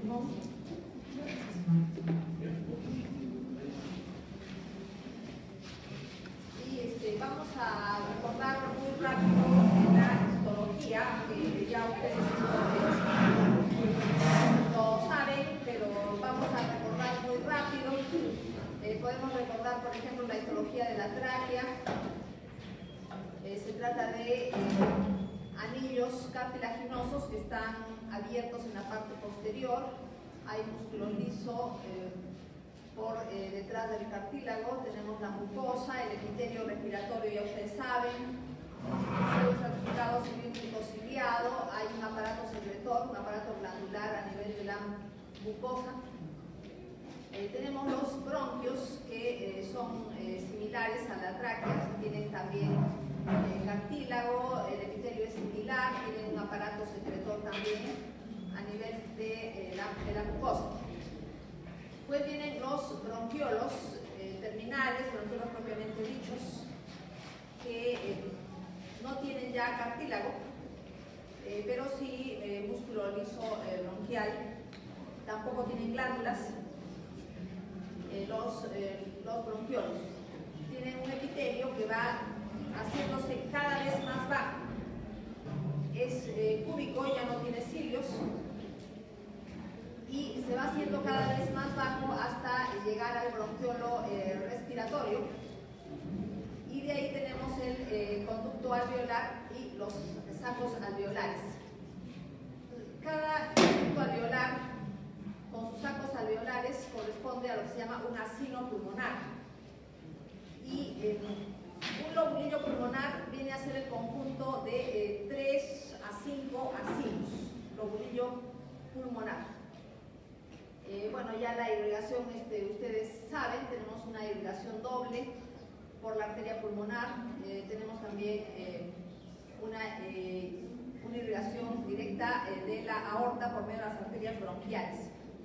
pulmón. Y vamos a recordar muy rápido la histología, que ya ustedes lo saben, pero vamos a recordar muy rápido. Podemos recordar, por ejemplo, la histología de la tráquea. Se trata de anillos cartilaginosos que están abiertos en la parte posterior. Hay músculo liso por detrás del cartílago. Tenemos la mucosa, el epitelio respiratorio, ya ustedes saben. Pseudo estratificado cilíndrico ciliado. Hay un aparato secretor, un aparato glandular a nivel de la mucosa. Tenemos los bronquios, que son similares a la tráquea, tienen también cartílago, el epitelio es similar, tienen un aparato secretor también a nivel de la mucosa. Pues vienen los bronquiolos terminales, bronquiolos propiamente dichos, que no tienen ya cartílago, pero sí músculo liso bronquial, tampoco tienen glándulas. Los bronquiolos tienen un epitelio que va haciéndose cada vez más bajo. Es cúbico, ya no tiene cilios, y se va haciendo cada vez más bajo hasta llegar al bronquiolo respiratorio, y de ahí tenemos el conducto alveolar y los sacos alveolares. Cada conducto alveolar con sus sacos alveolares corresponde a lo que se llama un acino pulmonar, y un lobulillo pulmonar viene a ser el conjunto de 3 a 5 acinos, lobulillo pulmonar. Bueno, ya la irrigación, ustedes saben, tenemos una irrigación doble por la arteria pulmonar, tenemos también una irrigación directa de la aorta por medio de las arterias bronquiales.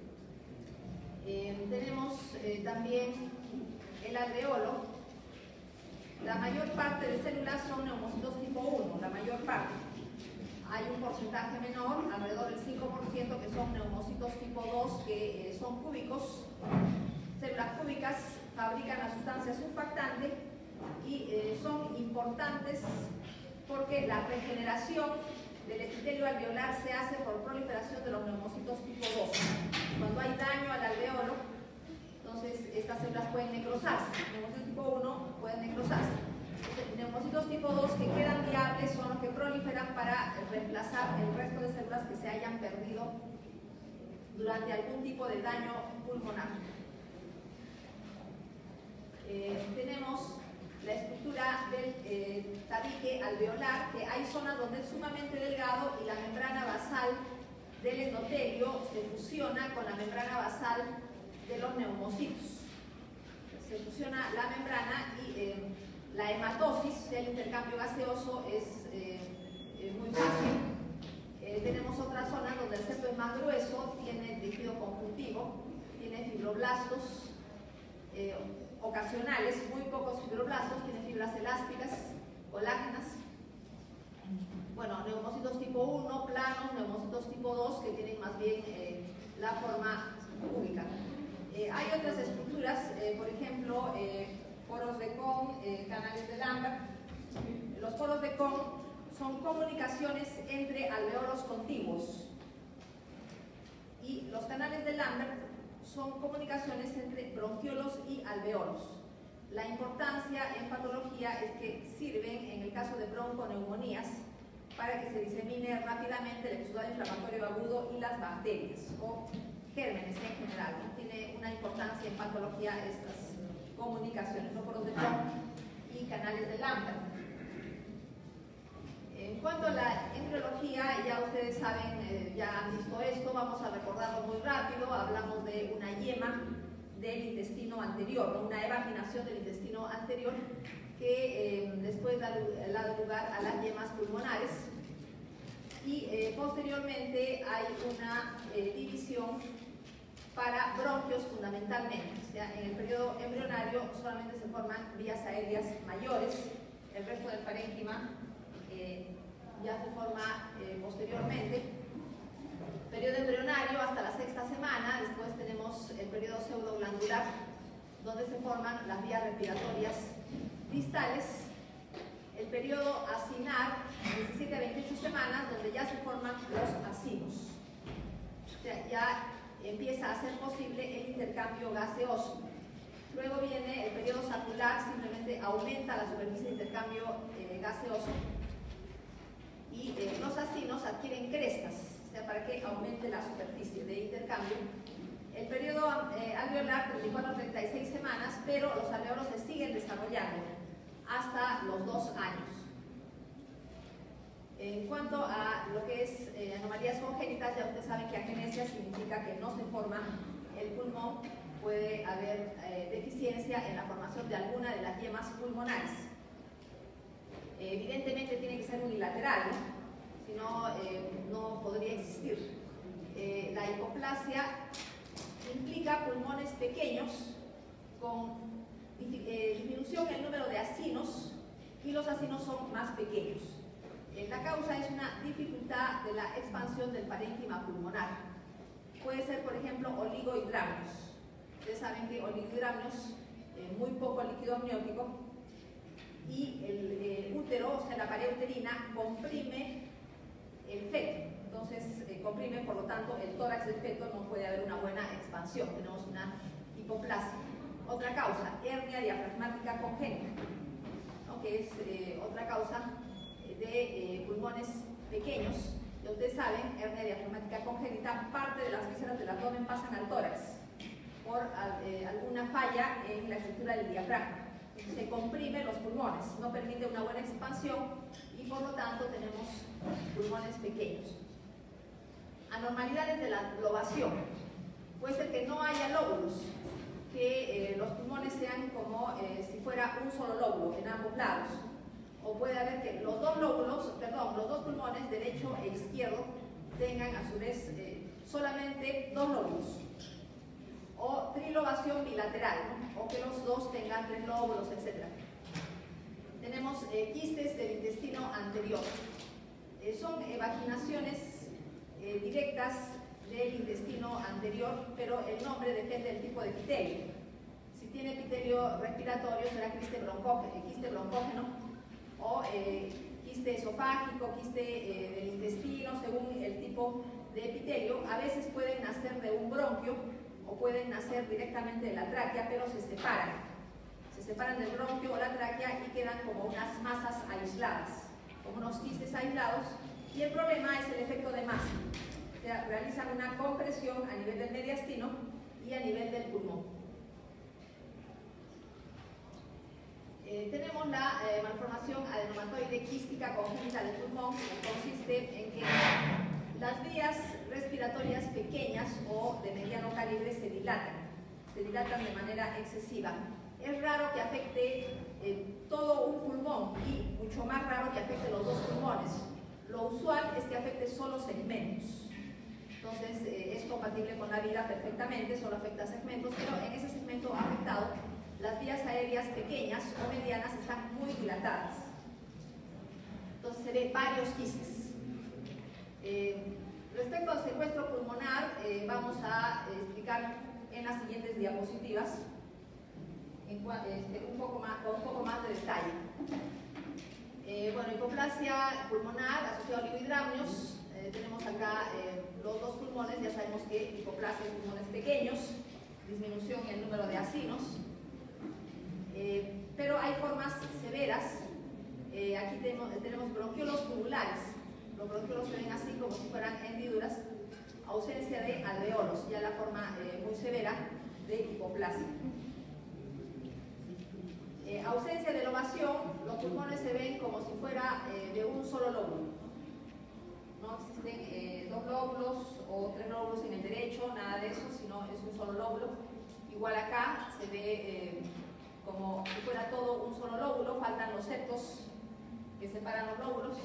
Tenemos también el alveolo. La mayor parte de células son neumocitos tipo 1, la mayor parte. Hay un porcentaje menor, alrededor del 5%, que son neumocitos tipo 2, que son cúbicos. Células cúbicas fabrican la sustancia surfactante y son importantes porque la regeneración del epitelio alveolar se hace por proliferación de los neumocitos tipo 2. Cuando hay daño al alveolo, entonces estas células pueden necrosarse. Neumocitos tipo 1 pueden necrosarse. Neumocitos tipo 2 que quedan viables son los que proliferan para reemplazar el resto de células que se hayan perdido durante algún tipo de daño pulmonar. Tenemos la estructura del tabique alveolar, que hay zonas donde es sumamente delgado y la membrana basal del endotelio se fusiona con la membrana basal de los neumocitos. Se fusiona la membrana y la hematosis, el intercambio gaseoso es muy fácil. Tenemos otras zonas donde el septo es más grueso, tiene tejido conjuntivo, tiene fibroblastos ocasionales, muy pocos fibroblastos, tiene fibras elásticas, colágenas. Bueno, neumocitos tipo 1, planos, neumocitos tipo 2, que tienen más bien la forma cúbica. Hay otras estructuras, por ejemplo, poros de Kohn, canales de Lambert. Los poros de Kohn son comunicaciones entre alveolos contiguos, y los canales de Lambert son comunicaciones entre bronquiolos y alveolos. La importancia en patología es que sirven, en el caso de bronconeumonías, para que se disemine rápidamente el episodio inflamatorio agudo y las bacterias o gérmenes en general, ¿no? Tiene una importancia en patología estas comunicaciones, ¿no? Poros de Kohn y canales de Lambert. En cuanto a la embriología, ya ustedes saben, ya han visto esto, vamos a recordarlo muy rápido. Hablamos de una yema del intestino anterior, ¿no? Una evaginación del intestino anterior que después da lugar a las yemas pulmonares, y posteriormente hay una división para bronquios fundamentalmente. O sea, en el periodo embrionario solamente se forman vías aéreas mayores, el resto del parénquima ya se forma posteriormente. Periodo embrionario hasta la sexta esta semana. Después tenemos el periodo pseudoglandular, donde se forman las vías respiratorias distales. El periodo acinar, 17 a 28 semanas, donde ya se forman los acinos. O sea, ya empieza a ser posible el intercambio gaseoso. Luego viene el periodo sacular, simplemente aumenta la superficie de intercambio gaseoso. Y los acinos adquieren crestas, o sea, para que aumente la superficie de intercambio. El periodo alveolar, 34 a 36 semanas, pero los alveolos se siguen desarrollando hasta los 2 años. En cuanto a lo que es anomalías congénitas, ya ustedes saben que agenesia significa que no se forma el pulmón, puede haber deficiencia en la formación de alguna de las yemas pulmonares. Evidentemente tiene que ser unilateral, ¿no? Si no, no podría existir. La hipoplasia implica pulmones pequeños con disminución en el número de acinos, y los acinos son más pequeños. La causa es una dificultad de la expansión del parénquima pulmonar. Puede ser, por ejemplo, oligohidramnios. Ustedes saben que oligohidramnios, muy poco líquido amniótico, y el útero, o sea, la pared uterina, comprime el feto. Entonces, comprime, por lo tanto, el tórax del feto, no puede haber una buena expansión. Tenemos una hipoplasia. Otra causa, hernia diafragmática congénita, ¿no? Que es otra causa de pulmones pequeños. Y ustedes saben, hernia diafragmática congénita, parte de las vísceras del abdomen pasan al tórax por alguna falla en la estructura del diafragma. Se comprime los pulmones, no permite una buena expansión y por lo tanto tenemos pulmones pequeños. Anormalidades de la lobación. Puede ser que no haya lóbulos, que los pulmones sean como si fuera un solo lóbulo en ambos lados. O puede haber que los dos pulmones, derecho e izquierdo, tengan a su vez solamente 2 lóbulos. O trilobación bilateral, ¿no? O que los dos tengan 3 lóbulos, etc. Tenemos quistes del intestino anterior. Son vaginaciones directas del intestino anterior, pero el nombre depende del tipo de epitelio. Si tiene epitelio respiratorio será quiste broncógeno, o quiste esofágico, quiste del intestino, según el tipo de epitelio. A veces pueden nacer de un bronquio o pueden nacer directamente de la tráquea, pero se separan del bronquio o la tráquea y quedan como unas masas aisladas, como unos quistes aislados, y el problema es el efecto de masa. O sea, realizan una compresión a nivel del mediastino y a nivel del pulmón. Tenemos la malformación adenomatoide quística congénita del pulmón, que consiste en que las vías respiratorias pequeñas o de mediano calibre se dilatan de manera excesiva. Es raro que afecte todo un pulmón y mucho más raro que afecte los 2 pulmones. Lo usual es que afecte solo segmentos. Entonces es compatible con la vida perfectamente, solo afecta segmentos, pero en ese segmento afectado las vías aéreas pequeñas o medianas están muy dilatadas. Entonces se ve varios quistes. Respecto al secuestro pulmonar, vamos a explicar en las siguientes diapositivas con un poco más de detalle. Bueno, hipoplasia pulmonar asociada a oligohidramnios. Tenemos acá los 2 pulmones, ya sabemos que hipoplasia en pulmones pequeños, disminución en el número de acinos. Pero hay formas severas. Aquí tenemos bronquiolos tubulares. Los bronquiolos se ven así como si fueran hendiduras. Ausencia de alveolos, ya la forma muy severa de hipoplasia. Ausencia de lobación, los pulmones se ven como si fuera de un solo lóbulo. No existen 2 lóbulos o 3 lóbulos en el derecho, nada de eso, sino es un solo lóbulo. Igual acá se ve como si fuera todo un solo lóbulo, faltan los septos que separan los lóbulos.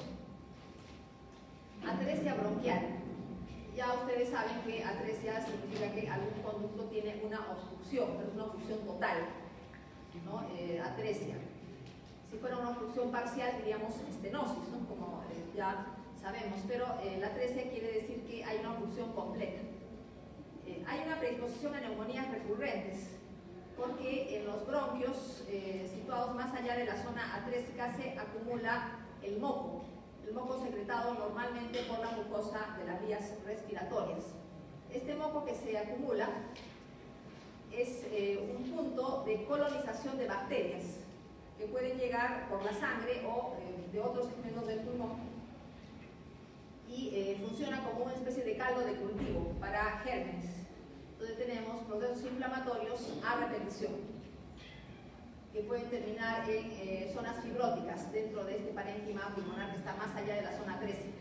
Atresia bronquial. Ya ustedes saben que atresia significa que algún conducto tiene una obstrucción, pero es una obstrucción total, ¿no? Atresia. Si fuera una obstrucción parcial diríamos estenosis, ¿no? Como ya sabemos, pero la atresia quiere decir que hay una obstrucción completa. exposición a neumonías recurrentes, porque en los bronquios situados más allá de la zona atrésica se acumula el moco secretado normalmente por la mucosa de las vías respiratorias. Este moco que se acumula es un punto de colonización de bacterias que pueden llegar por la sangre o de otros segmentos del pulmón y funciona como una especie de caldo de cultivo para gérmenes. Entonces tenemos procesos inflamatorios a repetición que pueden terminar en zonas fibróticas dentro de este parénquima pulmonar que está más allá de la zona trésica.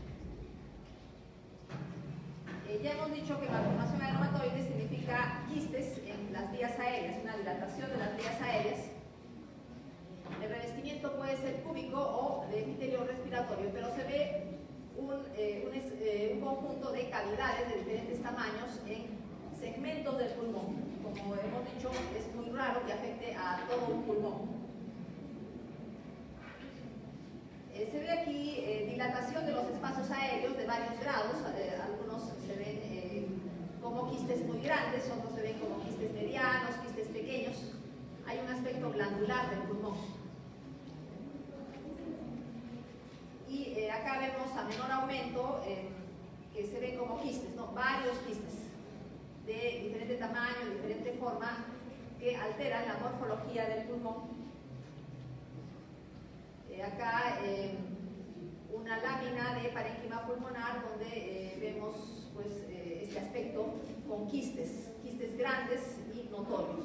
Ya hemos dicho que malformación aderomatoide significa quistes en las vías aéreas, una dilatación de las vías aéreas. El revestimiento puede ser cúbico o de epitelio respiratorio, pero se ve un conjunto de cavidades de diferentes tamaños en segmentos del pulmón. Como hemos dicho, es muy raro que afecte a todo un pulmón. Se ve aquí dilatación de los espacios aéreos de varios grados. Algunos se ven como quistes muy grandes, otros se ven como quistes medianos, quistes pequeños. Hay un aspecto glandular del pulmón. Y acá vemos a menor aumento que se ve como quistes, ¿no? Varios quistes de diferente tamaño, de diferente forma, que alteran la morfología del pulmón. Acá una lámina de parénquima pulmonar donde vemos pues, este aspecto con quistes grandes y notorios.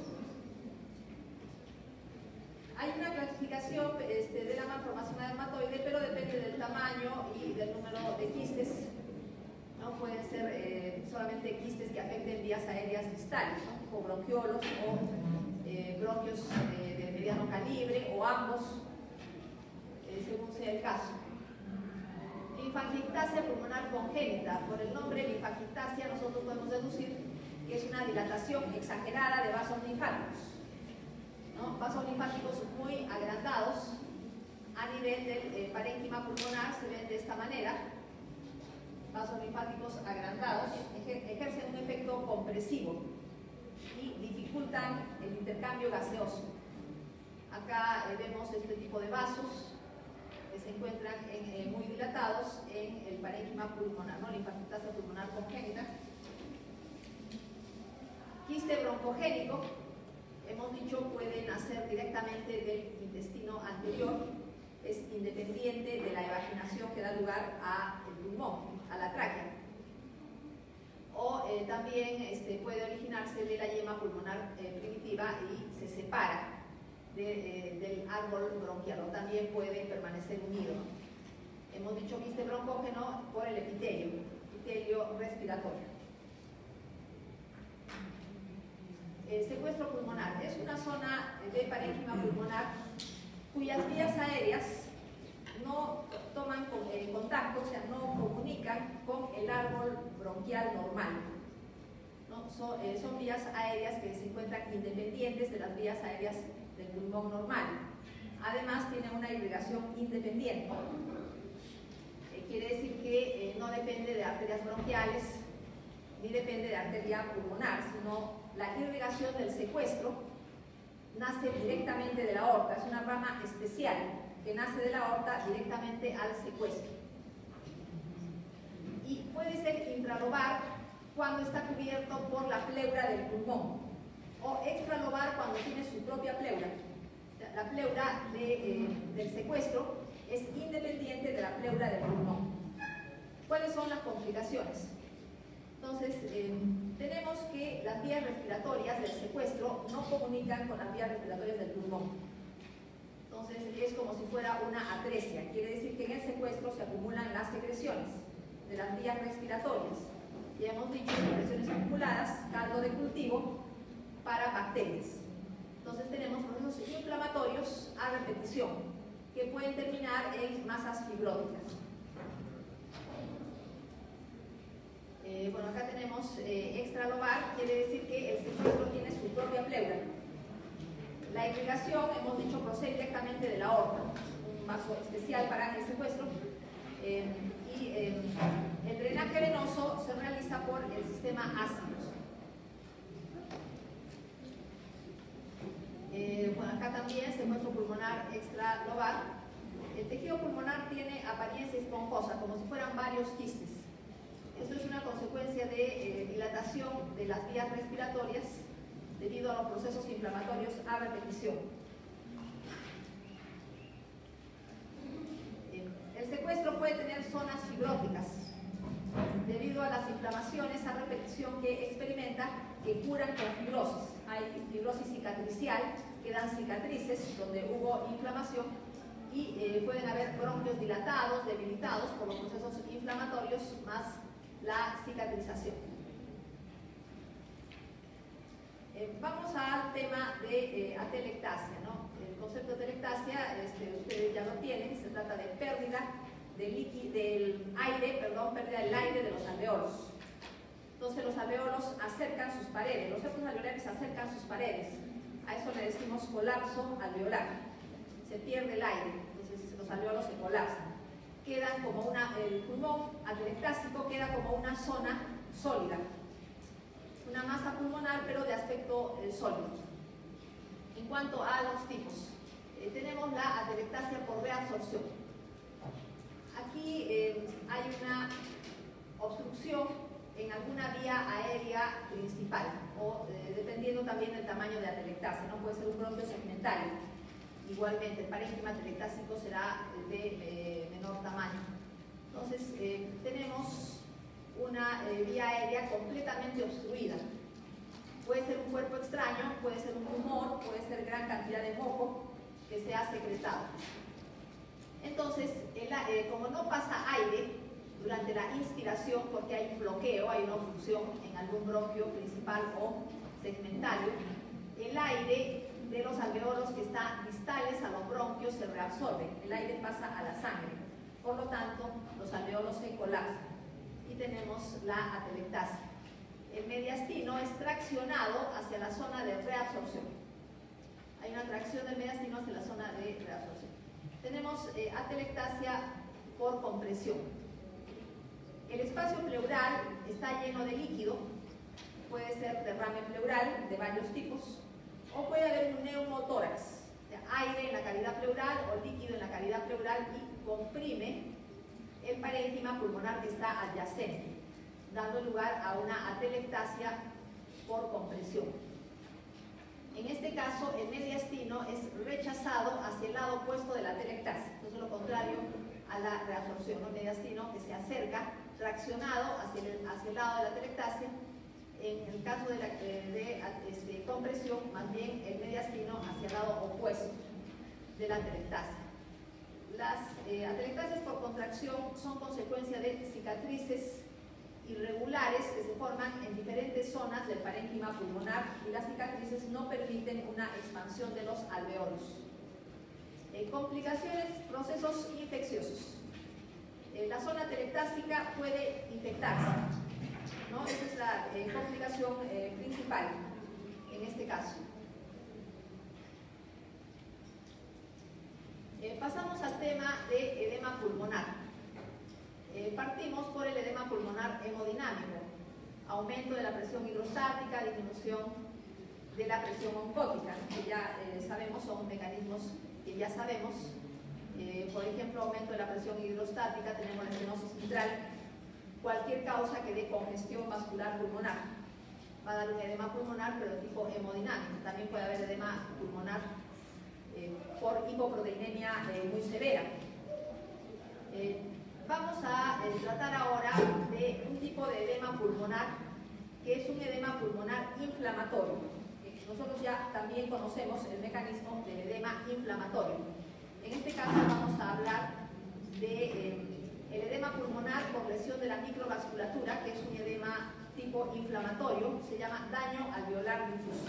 Hay una clasificación de la malformación aderomatoide, pero depende del tamaño y del número de quistes. ¿No? Pueden ser solamente quistes que afecten vías aéreas distales, ¿no? Tipo bronquiolos o bronquios de mediano calibre o ambos, según sea el caso. Linfangiectasia pulmonar congénita. Por el nombre linfangiectasia nosotros podemos deducir que es una dilatación exagerada de vasos linfáticos, ¿no? Vasos linfáticos muy agrandados a nivel del parénquima pulmonar, se ven de esta manera. Vasos linfáticos agrandados ejercen un efecto compresivo y dificultan el intercambio gaseoso. Acá vemos este tipo de vasos que se encuentran muy dilatados en el parénquima pulmonar, ¿no? Linfangiectasia pulmonar congénita. Quiste broncogénico, hemos dicho, puede nacer directamente del intestino anterior, es independiente de la evaginación que da lugar al pulmón, a la tráquea. O también puede originarse de la yema pulmonar primitiva y se separa del árbol bronquial, o también puede permanecer unido. Hemos dicho quiste broncógeno por el epitelio respiratorio. Secuestro pulmonar es una zona de parénquima pulmonar cuyas vías aéreas no toman contacto, o sea, no comunican con el árbol bronquial normal, ¿no? Son vías aéreas que se encuentran independientes de las vías aéreas del pulmón normal. Además, tienen una irrigación independiente. Quiere decir que no depende de arterias bronquiales ni depende de arteria pulmonar, sino la irrigación del secuestro nace directamente de la aorta. Es una rama especial que nace de la aorta directamente al secuestro. Y puede ser intralobar cuando está cubierto por la pleura del pulmón, o extralobar cuando tiene su propia pleura. La pleura del secuestro es independiente de la pleura del pulmón. ¿Cuáles son las complicaciones? Entonces, tenemos que las vías respiratorias del secuestro no comunican con las vías respiratorias del pulmón. Entonces, es como si fuera una atresia. Quiere decir que en el secuestro se acumulan las secreciones de las vías respiratorias. Ya hemos dicho, secreciones acumuladas, caldo de cultivo para bacterias. Entonces, tenemos procesos inflamatorios a repetición que pueden terminar en masas fibróticas. Bueno, acá tenemos extralobar, quiere decir que el secuestro tiene su propia pleura. La irrigación, hemos dicho, procede directamente de la aorta, un vaso especial para el secuestro, y el drenaje venoso se realiza por el sistema ácido. acá también, secuestro pulmonar extralobar. El tejido pulmonar tiene apariencia esponjosa, como si fueran varios quistes. Esto es una consecuencia de dilatación de las vías respiratorias debido a los procesos inflamatorios a repetición. El secuestro puede tener zonas fibróticas debido a las inflamaciones a repetición que experimenta, que curan con fibrosis. Hay fibrosis cicatricial, quedan cicatrices donde hubo inflamación y pueden haber bronquios dilatados, debilitados por los procesos inflamatorios más la cicatrización. Vamos al tema de atelectasia, ¿no? El concepto de atelectasia, ustedes ya lo tienen, se trata de pérdida del aire, pérdida del aire de los alveolos. Entonces los alveolos acercan sus paredes, los septos alveolares acercan sus paredes. A eso le decimos colapso alveolar. Se pierde el aire, entonces los alveolos se colapsan. Quedan como el pulmón atelectásico queda como una zona sólida, una masa pulmonar pero de aspecto sólido. En cuanto a los tipos, tenemos la atelectasia por reabsorción. Aquí hay una obstrucción en alguna vía aérea principal o dependiendo también del tamaño de atelectasia, no puede ser un bronquio segmentario. Igualmente, el parénquima atelectásico será de menor tamaño. Entonces, tenemos una vía aérea completamente obstruida. Puede ser un cuerpo extraño, puede ser un tumor, puede ser gran cantidad de moco que se ha secretado. Entonces, como no pasa aire durante la inspiración, porque hay un bloqueo, hay una obstrucción en algún bronquio principal o segmentario, el aire de los alveolos que están distales a los bronquios se reabsorben, el aire pasa a la sangre, por lo tanto los alveolos se colapsan y tenemos la atelectasia. El mediastino es traccionado hacia la zona de reabsorción. Hay una tracción del mediastino hacia la zona de reabsorción. Tenemos atelectasia por compresión. El espacio pleural está lleno de líquido, puede ser derrame pleural de varios tipos, o puede haber un neumotórax, aire en la cavidad pleural o líquido en la cavidad pleural y comprime el parénquima pulmonar que está adyacente, dando lugar a una atelectasia por compresión. En este caso, el mediastino es rechazado hacia el lado opuesto de la atelectasia, entonces lo contrario a la reabsorción, el mediastino que se acerca, traccionado hacia el lado de la atelectasia. En el caso de compresión, más bien el mediastino hacia el lado opuesto de la atelectasia. Las atelectasias por contracción son consecuencia de cicatrices irregulares que se forman en diferentes zonas del parénquima pulmonar y las cicatrices no permiten una expansión de los alveolos. Complicaciones, procesos infecciosos. La zona atelectásica puede infectarse, ¿no? Esa es la complicación principal en este caso. Pasamos al tema de edema pulmonar. Partimos por el edema pulmonar hemodinámico, aumento de la presión hidrostática, disminución de la presión oncótica, que ya sabemos, son mecanismos que ya sabemos. Por ejemplo, aumento de la presión hidrostática, tenemos la estenosis mitral, cualquier causa que dé congestión vascular pulmonar va a dar un edema pulmonar, pero de tipo hemodinámico. También puede haber edema pulmonar por hipoproteinemia muy severa. Vamos a tratar ahora de un tipo de edema pulmonar que es un edema pulmonar inflamatorio. Nosotros ya también conocemos el mecanismo del edema inflamatorio. En este caso vamos a hablar de el edema pulmonar por lesión de la microvasculatura, que es un edema tipo inflamatorio, se llama daño alveolar difuso.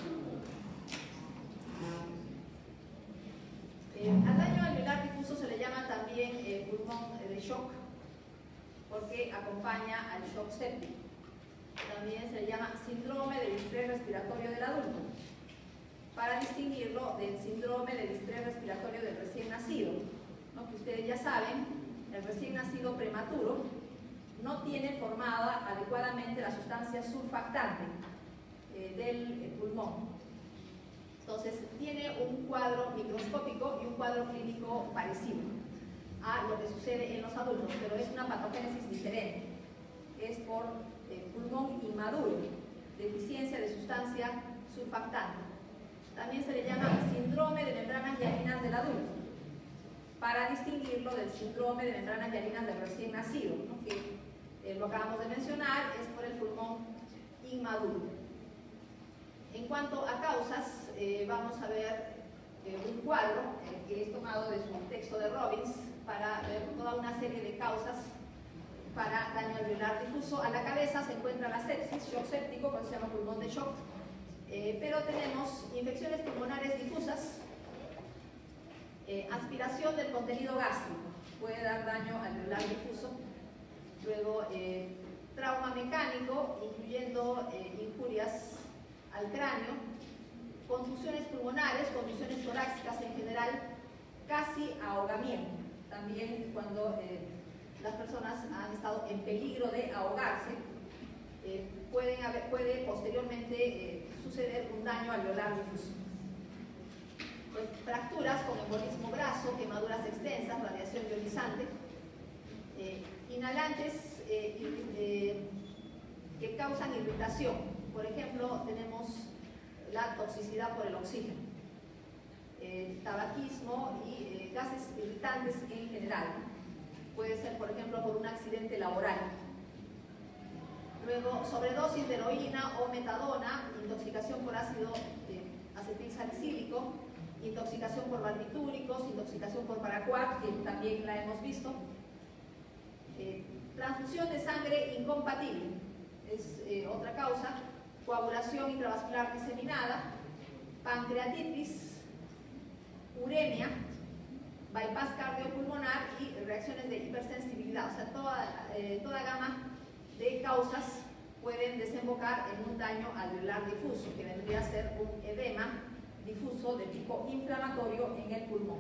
Al daño alveolar difuso se le llama también pulmón de shock, porque acompaña al shock séptico. También se le llama síndrome de distrés respiratorio del adulto, para distinguirlo del síndrome de distrés respiratorio del recién nacido, ¿no? Que ustedes ya saben, el recién nacido prematuro no tiene formada adecuadamente la sustancia surfactante del pulmón. Entonces, tiene un cuadro microscópico y un cuadro clínico parecido a lo que sucede en los adultos, pero es una patogénesis diferente. Es por pulmón inmaduro, deficiencia de sustancia surfactante. También se le llama síndrome de membranas hialinas del adulto, para distinguirlo del síndrome de membranas hialinas del recién nacido, ¿no? Que lo acabamos de mencionar, es por el pulmón inmaduro. En cuanto a causas, vamos a ver un cuadro que es tomado de su texto de Robbins para ver toda una serie de causas para daño alveolar difuso. A la cabeza se encuentra la sepsis, shock séptico, que se llama pulmón de shock, pero tenemos infecciones pulmonares difusas, aspiración del contenido gástrico, puede dar daño alveolar difuso. Luego, trauma mecánico, incluyendo injurias al cráneo, contusiones pulmonares, contusiones torácicas en general, casi ahogamiento. También cuando las personas han estado en peligro de ahogarse, puede posteriormente suceder un daño alveolar difuso. Pues, fracturas con embolismo graso, quemaduras extensas, radiación ionizante, inhalantes que causan irritación. Por ejemplo, tenemos la toxicidad por el oxígeno, tabaquismo y gases irritantes en general. Puede ser, por ejemplo, por un accidente laboral. Luego, sobredosis de heroína o metadona, intoxicación por ácido acetilsalicílico, intoxicación por barbitúricos, intoxicación por paraquat, que también la hemos visto. Transfusión de sangre incompatible es otra causa. Coagulación intravascular diseminada, pancreatitis, uremia, bypass cardiopulmonar y reacciones de hipersensibilidad. O sea, toda gama de causas pueden desembocar en un daño alveolar difuso, que vendría a ser un edema difuso de tipo inflamatorio en el pulmón.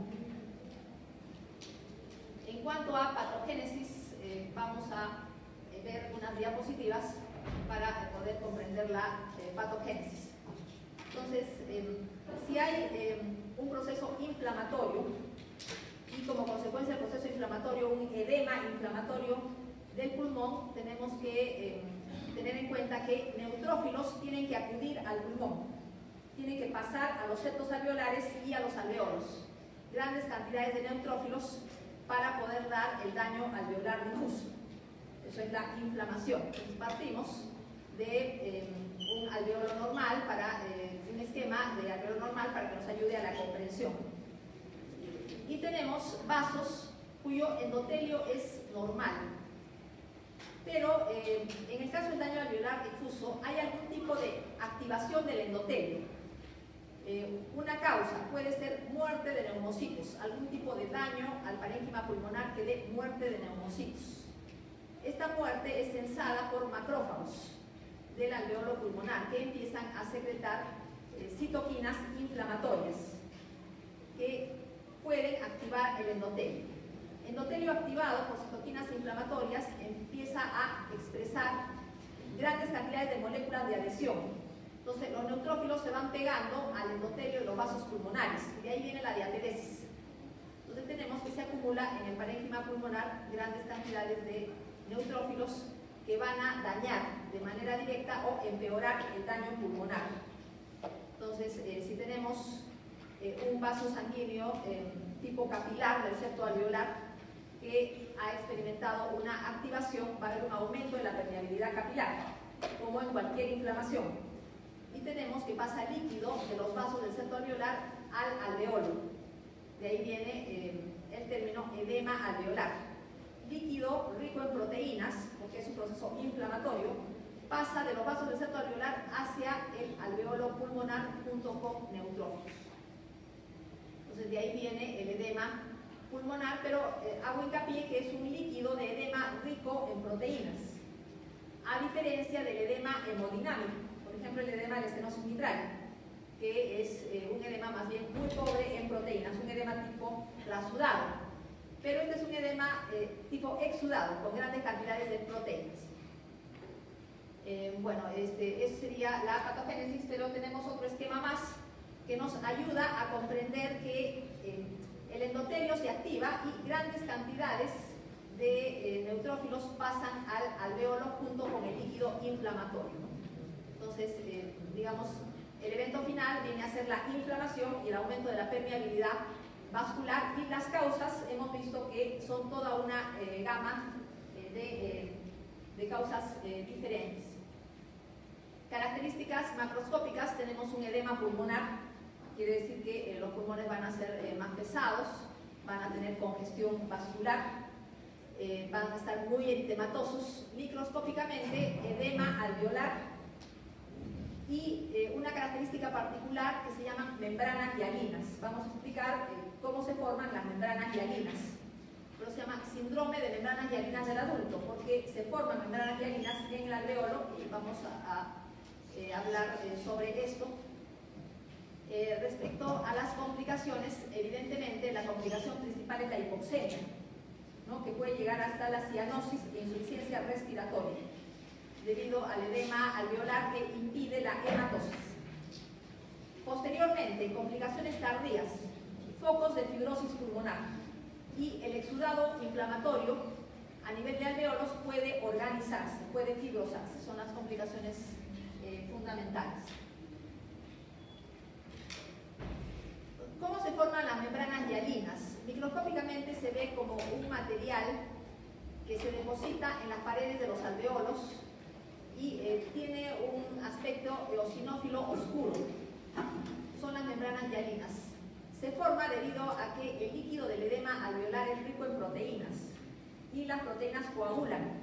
En cuanto a patogénesis, vamos a ver unas diapositivas para poder comprender la patogénesis. Entonces, si hay un proceso inflamatorio y como consecuencia del proceso inflamatorio un edema inflamatorio del pulmón, tenemos que tener en cuenta que neutrófilos tienen que acudir al pulmón, tienen que pasar a los septos alveolares y a los alveolos, grandes cantidades de neutrófilos para poder dar el daño alveolar difuso. Eso es la inflamación. Entonces, partimos de un alveolo normal, un esquema de alveolo normal para que nos ayude a la comprensión. Y tenemos vasos cuyo endotelio es normal. Pero en el caso del daño alveolar difuso hay algún tipo de activación del endotelio. Una causa puede ser muerte de neumocitos, algún tipo de daño al parénquima pulmonar que dé muerte de neumocitos. Esta muerte es censada por macrófagos del alveolo pulmonar que empiezan a secretar citoquinas inflamatorias que pueden activar el endotelio. Endotelio activado por citoquinas inflamatorias empieza a expresar grandes cantidades de moléculas de adhesión. Entonces los neutrófilos se van pegando al endotelio de los vasos pulmonares y de ahí viene la diateresis. Entonces tenemos que se acumula en el parénquima pulmonar grandes cantidades de neutrófilos que van a dañar de manera directa o empeorar el daño pulmonar. Entonces, si tenemos un vaso sanguíneo tipo capilar del septo alveolar que ha experimentado una activación, va a haber un aumento de la permeabilidad capilar, como en cualquier inflamación. Y tenemos que pasa líquido de los vasos del septo alveolar al alveolo. De ahí viene el término edema alveolar. Líquido rico en proteínas, porque es un proceso inflamatorio, pasa de los vasos del septo alveolar hacia el alveolo pulmonar junto con neutrófilos. Entonces de ahí viene el edema pulmonar, pero hago hincapié que es un líquido de edema rico en proteínas, a diferencia del edema hemodinámico, por ejemplo el edema del estenosis mitral, que es un edema más bien muy pobre en proteínas, un edema tipo trasudado. Pero este es un edema tipo exudado, con grandes cantidades de proteínas. Bueno, eso sería la patogénesis, pero tenemos otro esquema más que nos ayuda a comprender que el endotelio se activa y grandes cantidades de neutrófilos pasan al alveolo junto con el líquido inflamatorio, ¿no? Entonces, digamos, el evento final viene a ser la inflamación y el aumento de la permeabilidad vascular, y las causas hemos visto que son toda una gama de causas diferentes. Características macroscópicas: tenemos un edema pulmonar, quiere decir que los pulmones van a ser más pesados, van a tener congestión vascular, van a estar muy eritematosos. Microscópicamente, edema alveolar y una característica particular que se llaman membranas hialinas. Vamos a explicar cómo se forman las membranas hialinas. Pero se llama síndrome de membranas hialinas del adulto, porque se forman membranas hialinas en el alveolo, y vamos a hablar sobre esto. Respecto a las complicaciones, evidentemente la complicación principal es la hipoxemia, ¿no?, que puede llegar hasta la cianosis e insuficiencia respiratoria, debido al edema alveolar que impide la hematosis. Posteriormente, complicaciones tardías, focos de fibrosis pulmonar, y el exudado inflamatorio a nivel de alveolos puede organizarse, puede fibrosarse. Son las complicaciones fundamentales. ¿Cómo se forman las membranas hialinas? Microscópicamente se ve como un material que se deposita en las paredes de los alveolos y tiene un aspecto eosinófilo oscuro. Son las membranas hialinas. Se forma debido a que el líquido del edema alveolar es rico en proteínas, y las proteínas coagulan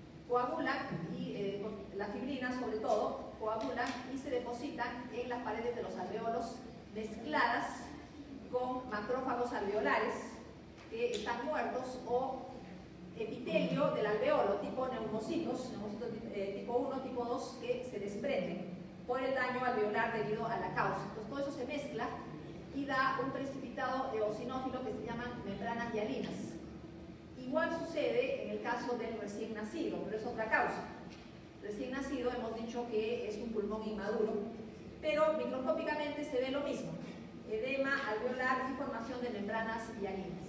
y la fibrina sobre todo coagulan y se depositan en las paredes de los alveolos, mezcladas con macrófagos alveolares que están muertos, o epitelio del alveolo tipo neumocitos tipo 1, tipo 2, que se desprenden por el daño alveolar debido a la causa. Entonces todo eso se mezcla y da un precipitado eosinófilo que se llaman membranas hialinas. Igual sucede en el caso del recién nacido, pero es otra causa. Recién nacido hemos dicho que es un pulmón inmaduro, pero microscópicamente se ve lo mismo: edema alveolar y formación de membranas hialinas.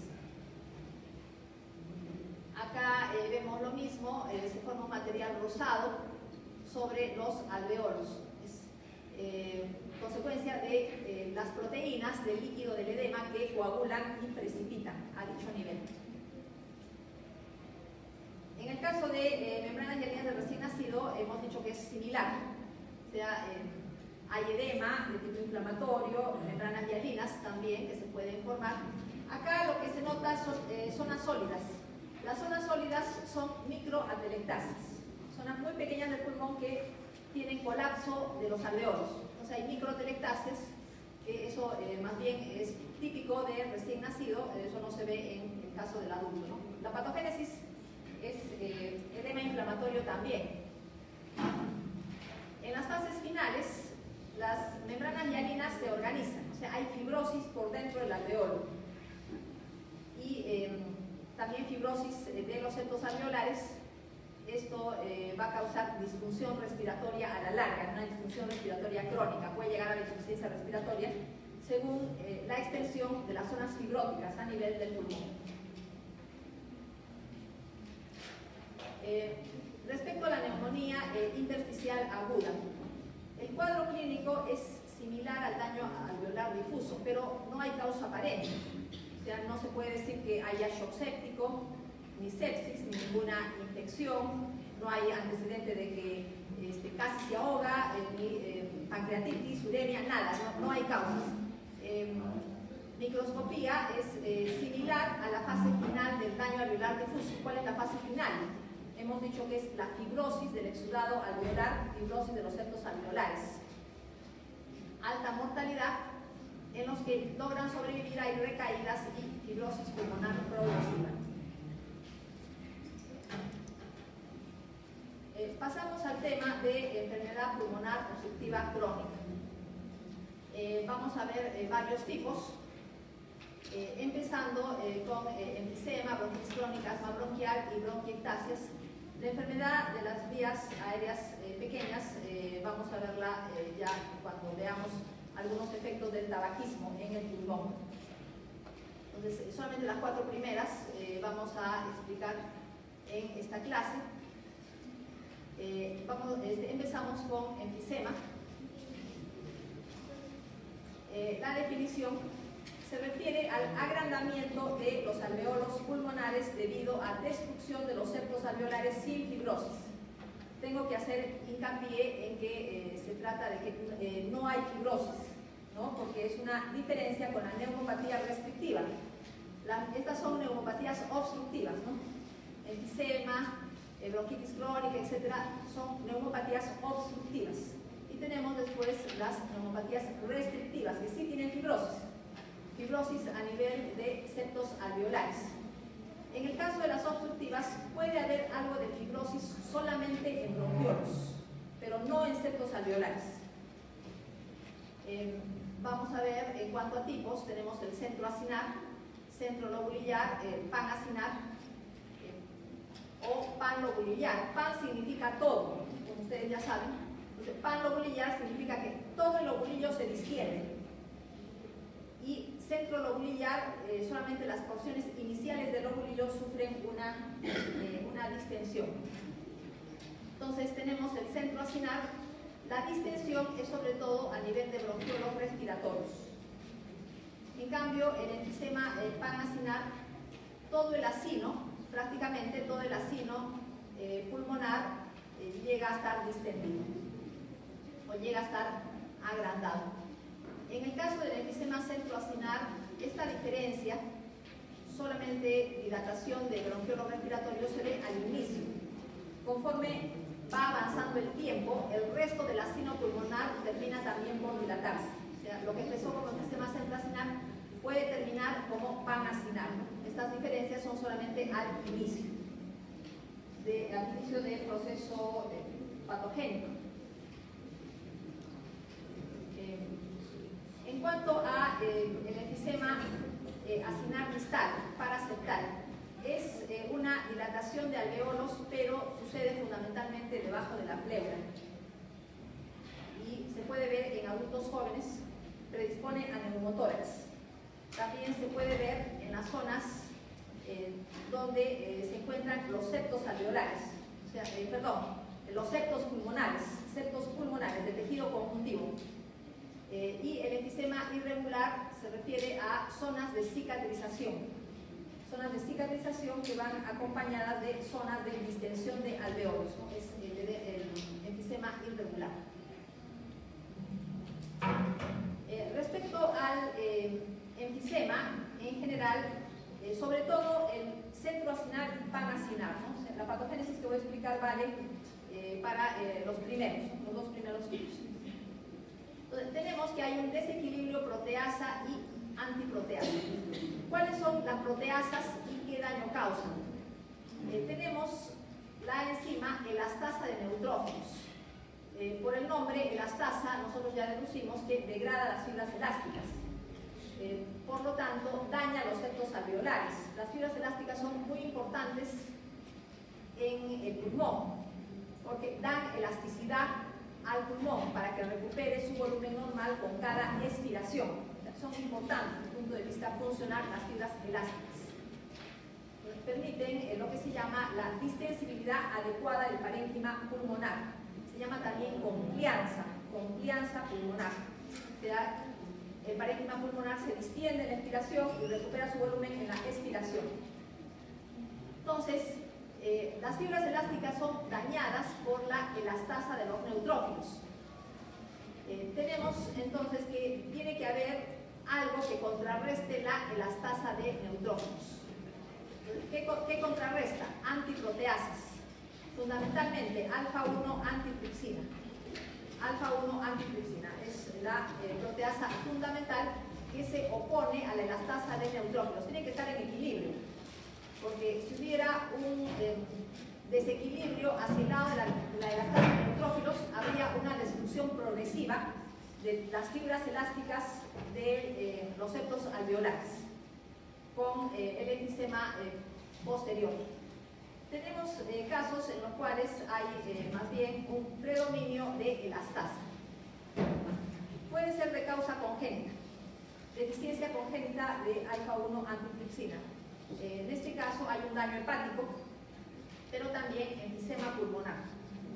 Acá vemos lo mismo, se forma un material rosado sobre los alveolos. Es consecuencia de las proteínas del líquido del edema que coagulan y precipitan a dicho nivel. En el caso de membranas hialinas del recién nacido, hemos dicho que es similar. O sea, hay edema de tipo inflamatorio, membranas hialinas también que se pueden formar. Acá lo que se nota son zonas sólidas. Las zonas sólidas son microatelectasis, zonas muy pequeñas del pulmón que tienen colapso de los alveolos. Entonces hay microatelectasias, que eso más bien es típico de recién nacido, eso no se ve en el caso del adulto, ¿no? La patogénesis es edema inflamatorio también. En las fases finales, las membranas hialinas se organizan, o sea, hay fibrosis por dentro del alveolo, y también fibrosis de los septos alveolares. Esto va a causar disfunción respiratoria a la larga, una disfunción respiratoria crónica. Puede llegar a la insuficiencia respiratoria según la extensión de las zonas fibróticas a nivel del pulmón. Respecto a la neumonía intersticial aguda, el cuadro clínico es similar al daño alveolar difuso, pero no hay causa aparente. O sea, no se puede decir que haya shock séptico, ni sepsis, ni ninguna infección, no hay antecedente de que casi se ahoga, ni pancreatitis, uremia, nada, no hay causas. Microscopía es similar a la fase final del daño alveolar difuso. ¿Cuál es la fase final? Hemos dicho que es la fibrosis del exudado alveolar, fibrosis de los septos alveolares. Alta mortalidad. En los que logran sobrevivir hay recaídas y fibrosis pulmonar progresiva. Pasamos al tema de enfermedad pulmonar obstructiva crónica. Vamos a ver varios tipos, empezando con enfisema, bronquitis crónica, asma bronquial y bronquiectasias. La enfermedad de las vías aéreas pequeñas, vamos a verla ya cuando veamos algunos efectos del tabaquismo en el pulmón. Entonces, solamente las 4 primeras vamos a explicar en esta clase. Empezamos con enfisema. La definición se refiere al agrandamiento de los alveolos pulmonares debido a destrucción de los septos alveolares sin fibrosis. Tengo que hacer hincapié en que se trata de que no hay fibrosis, ¿no? Porque es una diferencia con la neumopatía restrictiva. Estas son neumopatías obstructivas, ¿no? Enfisema, bronquitis crónica, etcétera, son neumopatías obstructivas. Y tenemos después las neumopatías restrictivas, que sí tienen fibrosis a nivel de septos alveolares. En el caso de las obstructivas puede haber algo de fibrosis solamente en bronquiolos, pero no en septos alveolares. Vamos a ver en cuanto a tipos. Tenemos el centro acinar, centro lobulillar, panacinar o panlobulillar. Pan significa todo, como ustedes ya saben. Entonces, panlobulillar significa que todo el lobulillo se distiende. Y centro lobulillar, solamente las porciones iniciales del lobulillo sufren una distensión. Entonces tenemos el centro acinar. La distensión es sobre todo a nivel de bronquiolos respiratorios. En cambio, el enfisema panacinar, todo el acino, prácticamente todo el acino pulmonar llega a estar distendido o llega a estar agrandado. En el caso del enfisema centroacinar, esta diferencia, solamente dilatación de bronquiolos respiratorios, se ve al inicio. Conforme va avanzando el tiempo, el resto del acino pulmonar termina también por dilatarse. O sea, lo que empezó como enfisema centroacinar puede terminar como panacinar. Estas diferencias son solamente al inicio del proceso patogénico. En cuanto a el enfisema acinar distal, paraseptal, es una dilatación de alveolos, pero sucede fundamentalmente debajo de la pleura. Y se puede ver en adultos jóvenes, predispone a neumotórax. También se puede ver en las zonas donde se encuentran los septos alveolares, o sea, los septos pulmonares de tejido conjuntivo. Y el enfisema irregular se refiere a zonas de cicatrización que van acompañadas de zonas de distensión de alveolos, ¿no? Es el enfisema irregular. Respecto al enfisema, en general, sobre todo el centroacinar y panacinar, ¿no? O sea, la patogénesis que voy a explicar vale para los dos primeros tipos. Entonces, tenemos que hay un desequilibrio proteasa y antiproteasa. ¿Cuáles son las proteasas y qué daño causan? Tenemos la enzima elastasa de neutrófilos. Por el nombre elastasa, nosotros ya deducimos que degrada las fibras elásticas. Por lo tanto, daña los septos alveolares. Las fibras elásticas son muy importantes en el pulmón, porque dan elasticidad al pulmón para que recupere su volumen normal con cada expiración. Son importantes desde el punto de vista funcional las fibras elásticas. Permiten lo que se llama la distensibilidad adecuada del parénquima pulmonar. Se llama también complianza pulmonar. O sea, el parénquima pulmonar se distiende en la expiración y recupera su volumen en la expiración. Entonces, las fibras elásticas son dañadas por la elastasa de los neutrófilos. Tenemos entonces que tiene que haber algo que contrarreste la elastasa de neutrófilos. ¿Qué contrarresta? Antiproteasas. Fundamentalmente alfa-1 antitripsina. Alfa-1 antitripsina es la proteasa fundamental que se opone a la elastasa de neutrófilos. Tiene que estar en equilibrio, porque si hubiera un desequilibrio hacia el lado de la elastasa de neutrófilos, habría una destrucción progresiva de las fibras elásticas de los septos alveolares con el enfisema posterior. Tenemos casos en los cuales hay más bien un predominio de elastasa. Puede ser de causa congénita, deficiencia congénita de alfa-1 antitripsina. En este caso hay un daño hepático, pero también enfisema pulmonar.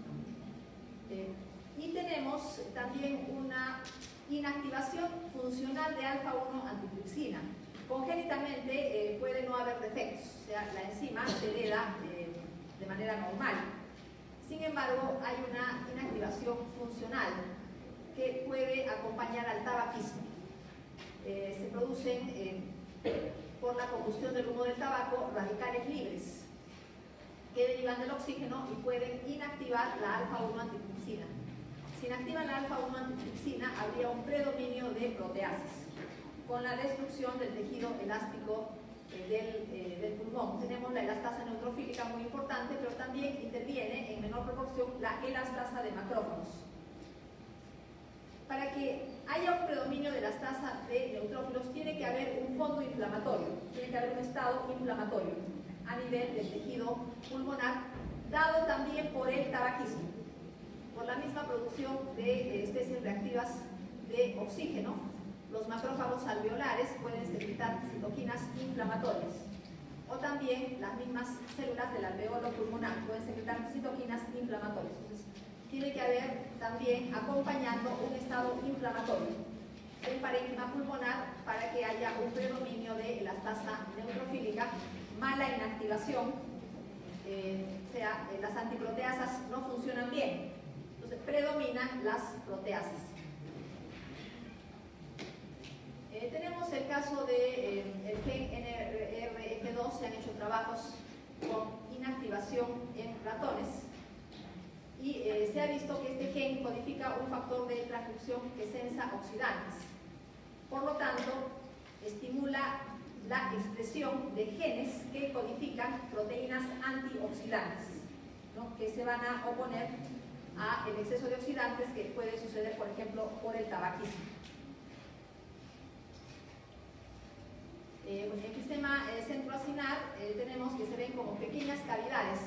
Y tenemos también una inactivación funcional de alfa-1 antitripsina. Congénitamente puede no haber defectos, o sea, la enzima se hereda de manera normal. Sin embargo, hay una inactivación funcional que puede acompañar al tabaquismo. Se producen por la combustión del humo del tabaco radicales libres que derivan del oxígeno y pueden inactivar la alfa-1 antitripsina. Si inactiva la alfa-1 antitripsina, habría un predominio de proteasas, con la destrucción del tejido elástico del pulmón. Tenemos la elastasa neutrofílica muy importante, pero también interviene en menor proporción la elastasa de macrófagos. Para que haya un predominio de elastasa de neutrófilos, tiene que haber un fondo inflamatorio, tiene que haber un estado inflamatorio a nivel del tejido pulmonar, dado también por el tabaquismo, por la misma producción de especies reactivas de oxígeno. Los macrófagos alveolares pueden secretar citoquinas inflamatorias, o también las mismas células del alveolo pulmonar pueden secretar citoquinas inflamatorias. Entonces, tiene que haber también acompañando un estado inflamatorio del parénquima pulmonar para que haya un predominio de elastasa neutrofílica, mala inactivación, o sea, las antiproteasas no funcionan bien, entonces predominan las proteasas. Tenemos el caso del gen NRF2, se han hecho trabajos con inactivación en ratones y se ha visto que este gen codifica un factor de transcripción ESENSA oxidantes. Por lo tanto, estimula la expresión de genes que codifican proteínas antioxidantes, ¿no?, que se van a oponer al exceso de oxidantes que puede suceder, por ejemplo, por el tabaquismo. En el sistema centroacinar tenemos que se ven como pequeñas cavidades.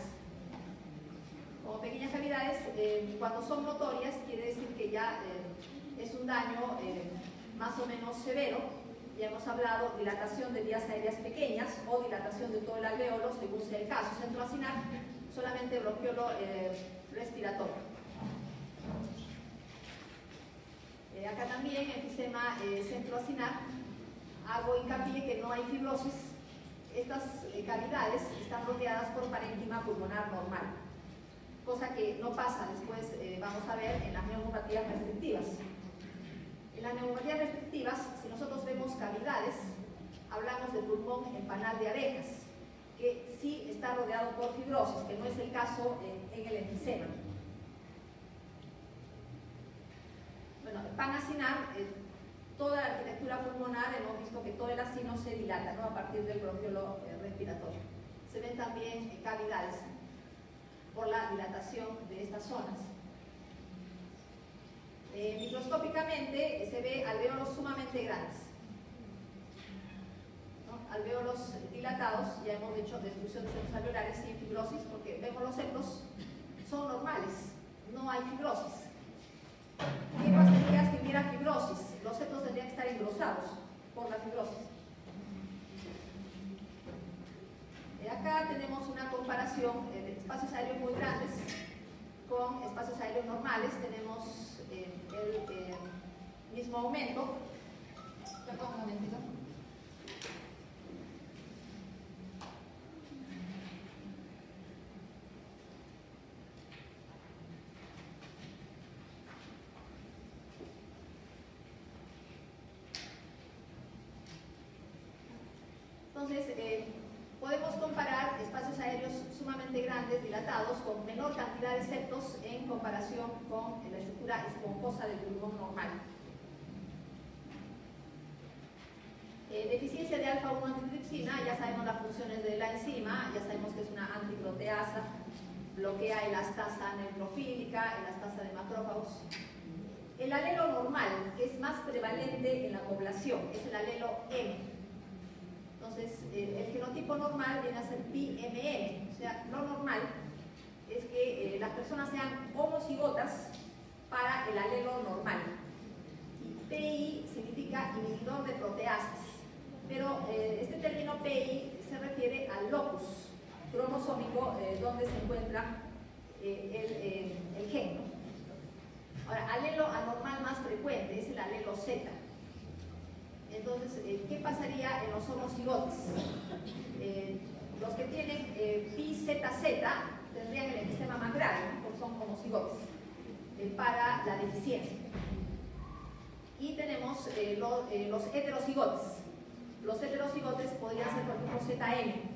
Cuando son notorias, quiere decir que ya es un daño más o menos severo. Ya hemos hablado de dilatación de vías aéreas pequeñas o dilatación de todo el alveolo, según sea el caso. Centroacinar, solamente bronquiolo respiratorio. Acá también en el sistema centroacinar hago hincapié que no hay fibrosis. Estas cavidades están rodeadas por parénquima pulmonar normal, cosa que no pasa después, vamos a ver, en las neumopatías restrictivas. En las neumopatías restrictivas, si nosotros vemos cavidades, hablamos de pulmón en panal de abejas, que sí está rodeado por fibrosis, que no es el caso en el enfisema. Bueno, el panacinar, toda la arquitectura pulmonar, hemos visto que todo el acino se dilata, ¿no?, a partir del bronquiolo respiratorio. Se ven también cavidades por la dilatación de estas zonas. Microscópicamente se ve alvéolos sumamente grandes, ¿no?, alvéolos dilatados. Ya hemos hecho destrucción de septos alveolares sin fibrosis, porque vemos los septos son normales, no hay fibrosis. ¿Qué pasaría si hubiera fibrosis? Los septos tendrían que estar engrosados por la fibrosis. Acá tenemos una comparación de espacios aéreos muy grandes con espacios aéreos normales. Tenemos el mismo aumento. Perdón, un momentito. Entonces, podemos comparar espacios aéreos sumamente grandes, dilatados, con menor cantidad de septos en comparación con la estructura esponjosa del pulmón normal. Deficiencia de alfa-1 antitripsina, ya sabemos las funciones de la enzima, ya sabemos que es una antiproteasa, bloquea elastasa neutrofílica, elastasa de macrófagos. El alelo normal, que es más prevalente en la población, es el alelo M. Entonces, el genotipo normal viene a ser PMM, o sea, lo normal es que las personas sean homocigotas para el alelo normal. Y PI PI se refiere al locus cromosómico donde se encuentra el gen, ¿no? Ahora, alelo anormal más frecuente es el alelo Z. Entonces, ¿qué pasaría en los homocigotes? Los que tienen PiZZ tendrían el enfisema más grave, ¿no? Porque son homocigotes para la deficiencia. Y tenemos los heterocigotes. Los heterocigotes podrían ser, por ejemplo, ZM.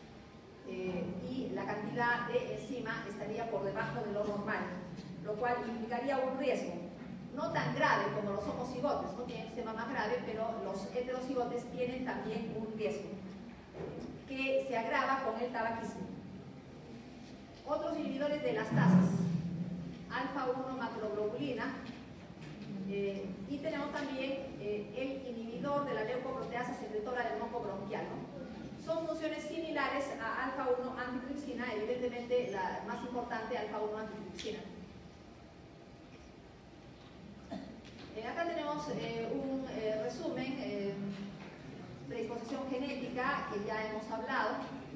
Y la cantidad de enzima estaría por debajo de lo normal, lo cual implicaría un riesgo. No tan grave como los homocigotes, no tienen enfisema más grave, pero los heterocigotes tienen también un riesgo que se agrava con el tabaquismo. Otros inhibidores de las tasas, alfa-1 macroglobulina, y tenemos también el inhibidor de la leucoproteasa secretora del moco bronquial, ¿no? Son funciones similares a alfa-1 antitripsina, evidentemente la más importante, alfa-1 antitripsina. Acá tenemos un resumen, predisposición genética, que ya hemos hablado,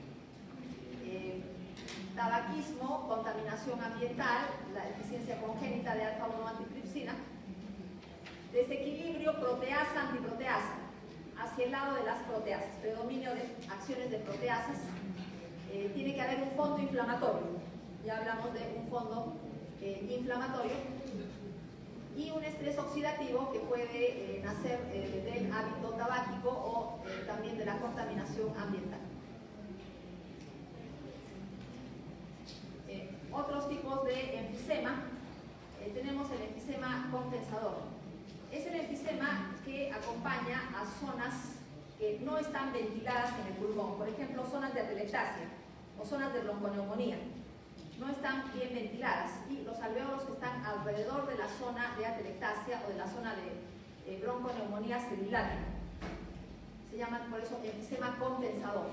tabaquismo, contaminación ambiental, la deficiencia congénita de alfa-1 antitripsina, desequilibrio proteasa-antiproteasa, hacia el lado de las proteasas, predominio de acciones de proteasas, tiene que haber un fondo inflamatorio, ya hablamos de un fondo inflamatorio, y un estrés oxidativo que puede nacer del hábito tabáquico o también de la contaminación ambiental. Otros tipos de enfisema, tenemos el enfisema compensador. Es el enfisema que acompaña a zonas que no están ventiladas en el pulmón, por ejemplo, zonas de atelectasia o zonas de bronconeumonía. No están bien ventiladas y los alvéolos que están alrededor de la zona de atelectasia o de la zona de bronconeumonía celular se llaman por eso enfisema compensador.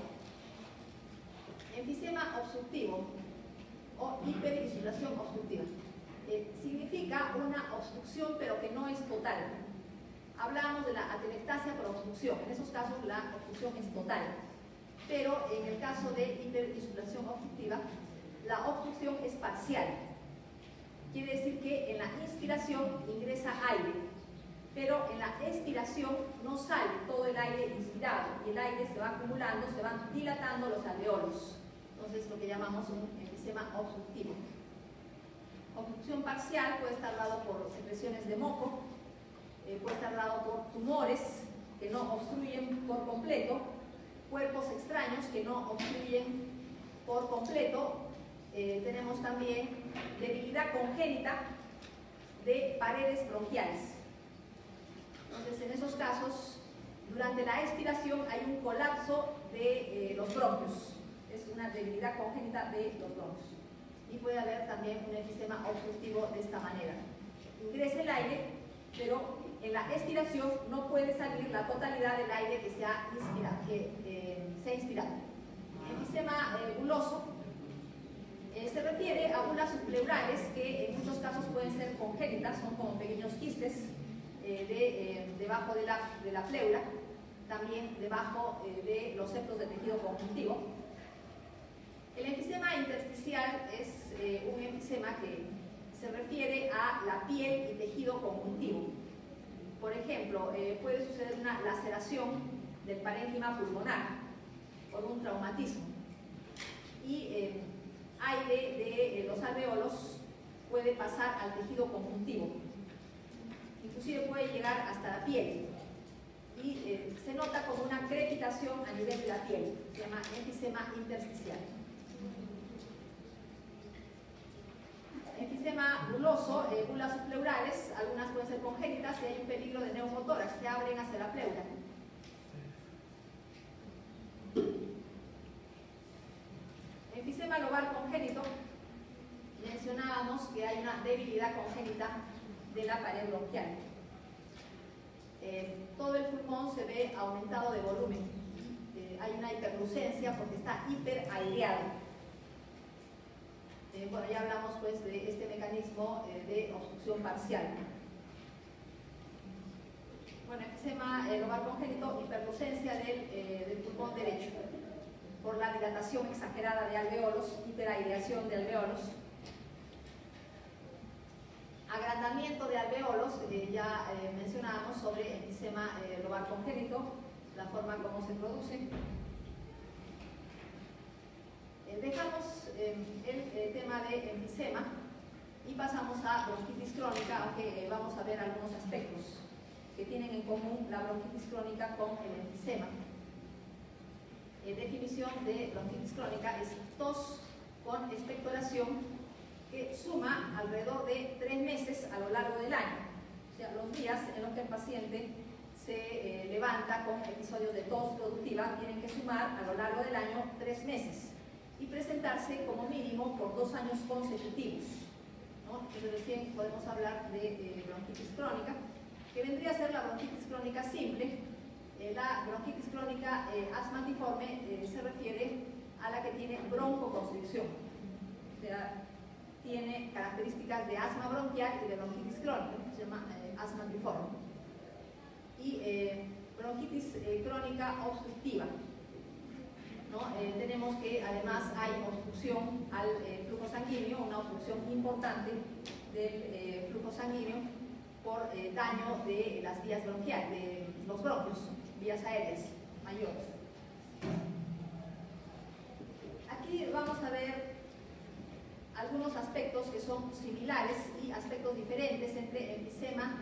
Enfisema obstructivo o hiperinsulación obstructiva. Significa una obstrucción pero que no es total. Hablábamos de la atelectasia por obstrucción, en esos casos la obstrucción es total, pero en el caso de hiperinsulación obstructiva la obstrucción es parcial. Quiere decir que en la inspiración ingresa aire, pero en la expiración no sale todo el aire inspirado y el aire se va acumulando, se van dilatando los alveolos. Entonces lo que llamamos un enfisema obstructivo. Obstrucción parcial puede estar dado por secreciones de moco, puede estar dado por tumores que no obstruyen por completo, cuerpos extraños que no obstruyen por completo. Tenemos también debilidad congénita de paredes bronquiales. Entonces, en esos casos, durante la expiración hay un colapso de los bronquios. Es una debilidad congénita de los bronquios. Y puede haber también un enfisema obstructivo de esta manera. Ingresa el aire, pero en la expiración no puede salir la totalidad del aire que se ha inspirado. Enfisema buloso se refiere a bulas subpleurales que en muchos casos pueden ser congénitas, son como pequeños quistes debajo de la pleura, también debajo de los septos de tejido conjuntivo. El enfisema intersticial es un enfisema que se refiere a la piel y tejido conjuntivo. Por ejemplo, puede suceder una laceración del parénquima pulmonar por un traumatismo y aire de los alveolos puede pasar al tejido conjuntivo, inclusive puede llegar hasta la piel y se nota como una crepitación a nivel de la piel, se llama enfisema intersticial. Enfisema buloso, bulas subpleurales, algunas pueden ser congénitas y hay un peligro de neumotórax que abren hacia la pleura. Enfisema lobar congénito, mencionábamos que hay una debilidad congénita de la pared bronquial. Todo el pulmón se ve aumentado de volumen. Hay una hiperlucencia porque está hiperaireado. Bueno, ya hablamos pues de este mecanismo de obstrucción parcial. Bueno, enfisema lobar congénito, hiperdocencia del pulmón derecho, por la dilatación exagerada de alveolos, hiperaireación de alveolos. Agrandamiento de alveolos, ya mencionábamos sobre enfisema lobar congénito, la forma como se produce. Dejamos el tema de enfisema y pasamos a bronquitis crónica, aunque vamos a ver algunos aspectos que tienen en común la bronquitis crónica con el enfisema. Definición de bronquitis crónica es tos con expectoración que suma alrededor de 3 meses a lo largo del año. O sea, los días en los que el paciente se levanta con episodios de tos productiva tienen que sumar a lo largo del año 3 meses y presentarse como mínimo por 2 años consecutivos, ¿no? Entonces recién podemos hablar de bronquitis crónica, que vendría a ser la bronquitis crónica simple. La bronquitis crónica asmatiforme se refiere a la que tiene broncoconstricción, o sea, tiene características de asma bronquial y de bronquitis crónica, se llama asmatiforme. Y bronquitis crónica obstructiva, ¿no? Tenemos que además hay obstrucción al flujo sanguíneo, una obstrucción importante del flujo sanguíneo por daño de las vías bronquiales, de los bronquios, vías aéreas mayores. Aquí vamos a ver algunos aspectos que son similares y aspectos diferentes entre enfisema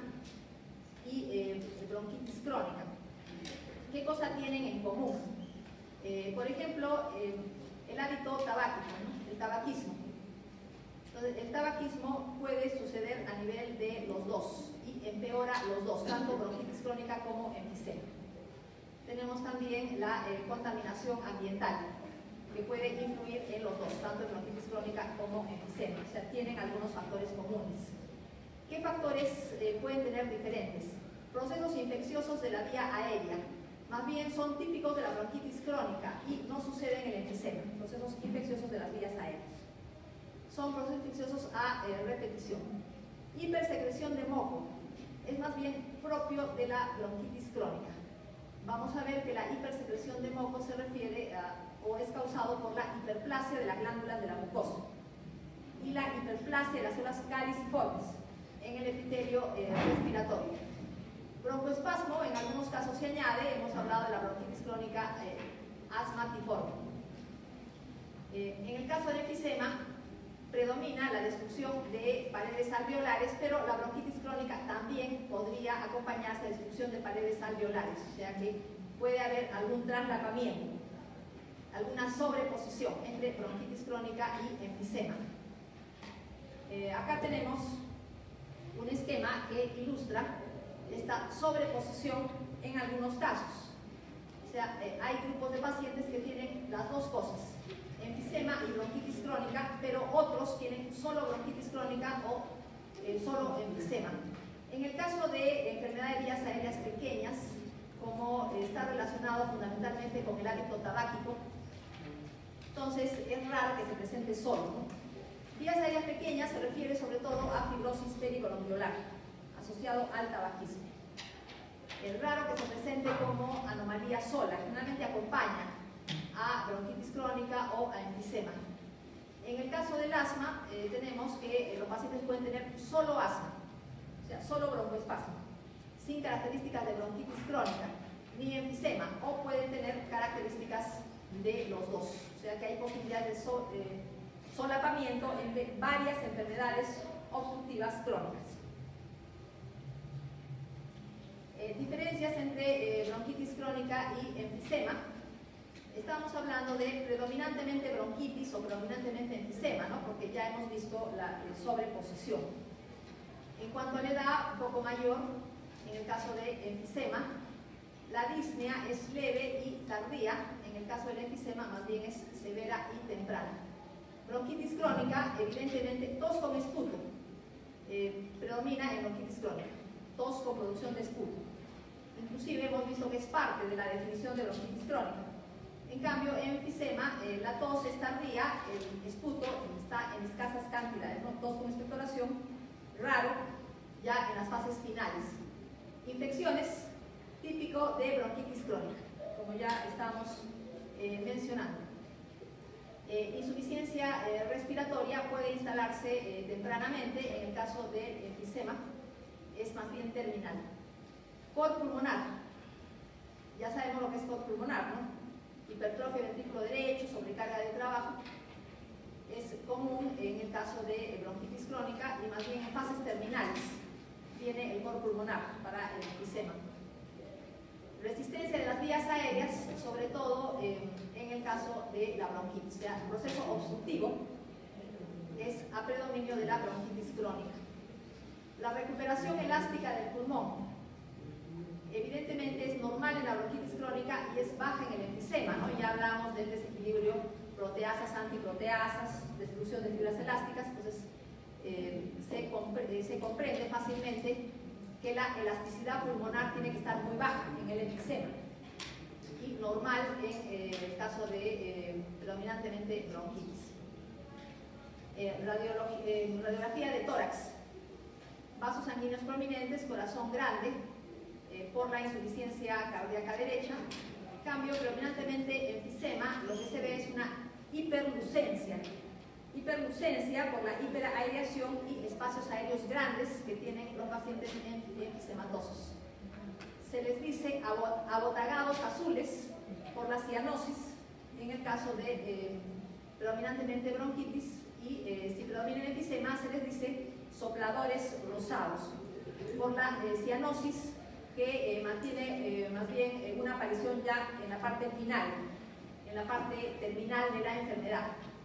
y bronquitis crónica. ¿Qué cosas tienen en común? Por ejemplo, el hábito tabáquico, ¿no? El tabaquismo. Entonces, el tabaquismo puede suceder a nivel de los dos y empeora los dos, tanto bronquitis crónica como enfisema. Tenemos también la contaminación ambiental, que puede influir en los dos, tanto en bronquitis crónica como enfisema. O sea, tienen algunos factores comunes. ¿Qué factores pueden tener diferentes? Procesos infecciosos de la vía aérea, más bien son típicos de la bronquitis crónica y no suceden en el enfisema, procesos infecciosos de las vías aéreas. Son procesos infecciosos a repetición. Hipersecreción de moco es más bien propio de la bronquitis crónica. Vamos a ver que la hipersecreción de moco se refiere o es causado por la hiperplasia de las glándulas de la mucosa y la hiperplasia de las células caliciformes en el epitelio respiratorio. Broncoespasmo, en algunos casos se añade, hemos hablado de la bronquitis crónica asmatiforme. En el caso del enfisema, predomina la destrucción de paredes alveolares, pero la bronquitis crónica también podría acompañarse de destrucción de paredes alveolares, o sea que puede haber algún traslapamiento, alguna sobreposición entre bronquitis crónica y enfisema. Acá tenemos un esquema que ilustra esta sobreposición en algunos casos. O sea, hay grupos de pacientes que tienen las dos cosas, enfisema y bronquitis crónica, pero otros tienen solo bronquitis crónica o solo enfisema. En el caso de enfermedades de vías aéreas pequeñas, como está relacionado fundamentalmente con el hábito tabáquico, entonces es raro que se presente solo, ¿no? Vías aéreas pequeñas se refiere sobre todo a fibrosis peribronquiolar, asociado al tabaquismo. Es raro que se presente como anomalía sola, generalmente acompaña a bronquitis crónica o a enfisema. En el caso del asma, tenemos que los pacientes pueden tener solo asma, o sea, solo broncoespasmo, sin características de bronquitis crónica, ni enfisema, o pueden tener características de los dos, o sea que hay posibilidades de solapamiento entre varias enfermedades obstructivas crónicas. Diferencias entre bronquitis crónica y enfisema. Estamos hablando de predominantemente bronquitis o predominantemente enfisema, ¿no? Porque ya hemos visto la sobreposición. En cuanto a la edad, un poco mayor, en el caso de enfisema, la disnea es leve y tardía, en el caso del enfisema más bien es severa y temprana. Bronquitis crónica, evidentemente, tos con esputo, predomina en bronquitis crónica, tos con producción de esputo. Inclusive hemos visto que es parte de la definición de bronquitis crónica. En cambio, en enfisema, la tos es tardía, el esputo está en escasas cantidades, ¿no? Tos con expectoración, raro, ya en las fases finales. Infecciones, típico de bronquitis crónica, como ya estamos mencionando. Insuficiencia respiratoria puede instalarse tempranamente. En el caso del enfisema es más bien terminal. Cor pulmonar, ya sabemos lo que es cor pulmonar, ¿no? Hipertrofia ventrículo derecho, sobrecarga de trabajo. Es común en el caso de bronquitis crónica y más bien en fases terminales viene el cor pulmonar para el enfisema. Resistencia de las vías aéreas, sobre todo en el caso de la bronquitis. O sea, el proceso obstructivo es a predominio de la bronquitis crónica. La recuperación elástica del pulmón, evidentemente es normal en la bronquitis crónica y es baja en el enfisema, ¿no? Ya hablamos del desequilibrio proteasas, antiproteasas, destrucción de fibras elásticas, entonces se comprende fácilmente que la elasticidad pulmonar tiene que estar muy baja en el enfisema y normal en el caso de predominantemente bronquitis. Radiografía de tórax, vasos sanguíneos prominentes, corazón grande por la insuficiencia cardíaca derecha. En cambio, predominantemente enfisema, lo que se ve es una hiperlucencia. Hiperlucencia por la hiperaereación y espacios aéreos grandes que tienen los pacientes enfisematosos. Se les dice abotagados azules por la cianosis en el caso de predominantemente bronquitis y si predomina el enfisema se les dice sopladores rosados por la cianosis que mantiene más bien una aparición ya en la parte final, en la parte terminal de la enfermedad.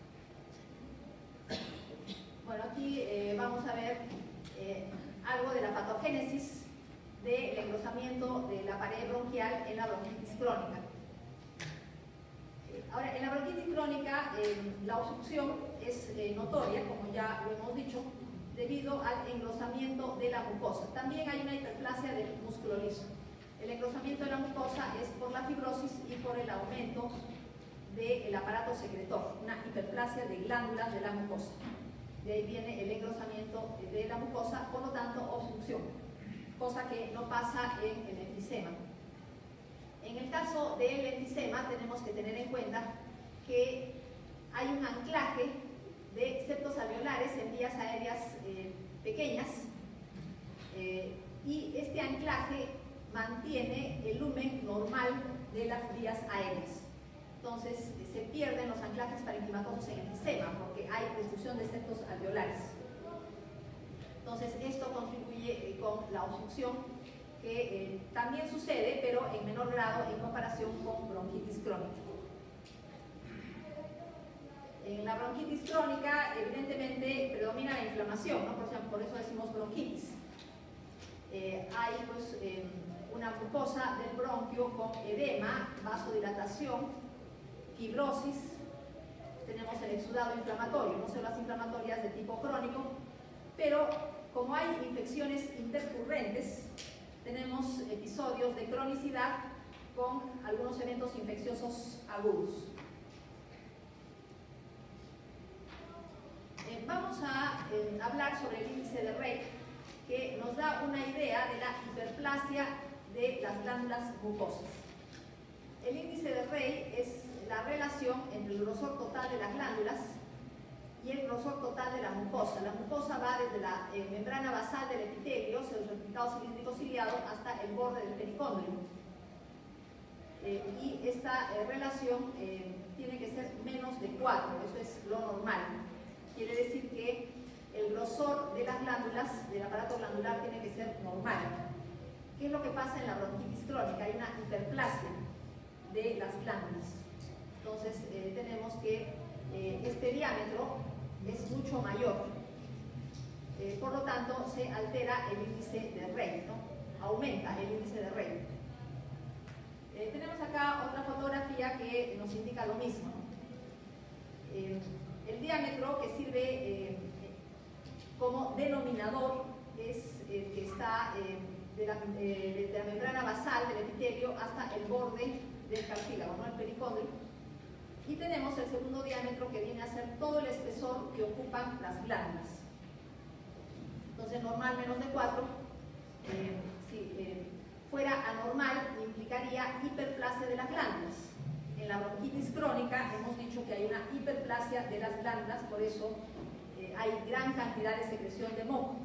Bueno, aquí vamos a ver algo de la patogénesis del engrosamiento de la pared bronquial en la bronquitis crónica. Ahora, en la bronquitis crónica la obstrucción es notoria, como ya lo hemos dicho, debido al engrosamiento de la mucosa. También hay una hiperplasia del músculo liso. El engrosamiento de la mucosa es por la fibrosis y por el aumento del aparato secretor, una hiperplasia de glándulas de la mucosa. De ahí viene el engrosamiento de la mucosa, por lo tanto obstrucción, cosa que no pasa en el enfisema. En el caso del enfisema tenemos que tener en cuenta que hay un anclaje de septos alveolares en vías aéreas pequeñas y este anclaje mantiene el lumen normal de las vías aéreas. Entonces se pierden los anclajes parenquimatosos en el enfisema porque hay destrucción de septos alveolares. Entonces esto contribuye con la obstrucción que también sucede, pero en menor grado en comparación con bronquitis crónica. En la bronquitis crónica, evidentemente, predomina la inflamación, ¿no? Por eso decimos bronquitis. Hay pues, una mucosa del bronquio con edema, vasodilatación, fibrosis, tenemos el exudado inflamatorio, no células inflamatorias de tipo crónico, pero como hay infecciones intercurrentes, tenemos episodios de cronicidad con algunos eventos infecciosos agudos. Vamos a hablar sobre el índice de Rey, que nos da una idea de la hiperplasia de las glándulas mucosas. El índice de Rey es la relación entre el grosor total de las glándulas y el grosor total de la mucosa. La mucosa va desde la membrana basal del epitelio, el replicado cilíndrico ciliado, hasta el borde del pericóndilo. Y esta relación tiene que ser menos de 4, eso es lo normal. Quiere decir que el grosor de las glándulas, del aparato glandular, tiene que ser normal. ¿Qué es lo que pasa en la bronquitis crónica? Hay una hiperplasia de las glándulas. Entonces tenemos que este diámetro es mucho mayor. Por lo tanto, se altera el índice de Rey, ¿no? Aumenta el índice de Rey. Tenemos acá otra fotografía que nos indica lo mismo, ¿no? El diámetro que sirve como denominador es el que está desde la membrana basal del epitelio hasta el borde del cartílago, ¿no? El pericóndilo. Y tenemos el segundo diámetro que viene a ser todo el espesor que ocupan las glándulas. Entonces, normal menos de 4. fuera anormal, implicaría hiperplasia de las glándulas. En la bronquitis crónica hemos dicho que hay una hiperplasia de las glándulas, por eso hay gran cantidad de secreción de moco.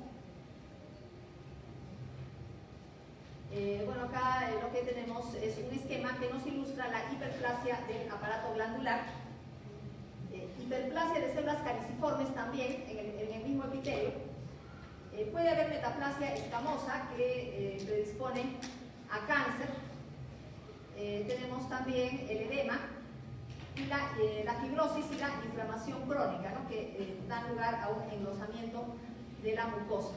Bueno, acá lo que tenemos es un esquema que nos ilustra la hiperplasia del aparato glandular. Hiperplasia de células caliciformes también en el mismo epitelio. Puede haber metaplasia escamosa que predispone a cáncer. Tenemos también el edema y la fibrosis y la inflamación crónica, ¿no?, que dan lugar a un engrosamiento de la mucosa.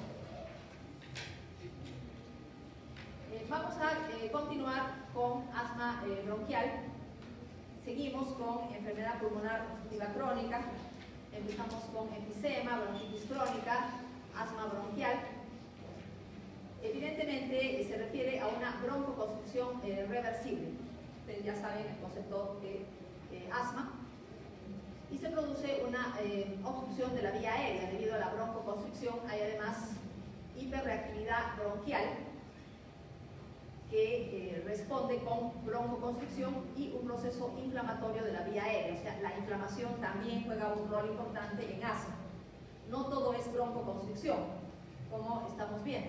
Vamos a continuar con asma bronquial. Seguimos con enfermedad pulmonar obstructiva crónica. Empezamos con enfisema, bronquitis crónica, asma bronquial. Evidentemente se refiere a una broncoconstricción reversible. Ustedes ya saben el concepto de asma. Y se produce una obstrucción de la vía aérea. Debido a la broncoconstricción hay además hiperreactividad bronquial, que responde con broncoconstricción y un proceso inflamatorio de la vía aérea. O sea, la inflamación también juega un rol importante en asma. No todo es broncoconstricción, como estamos viendo.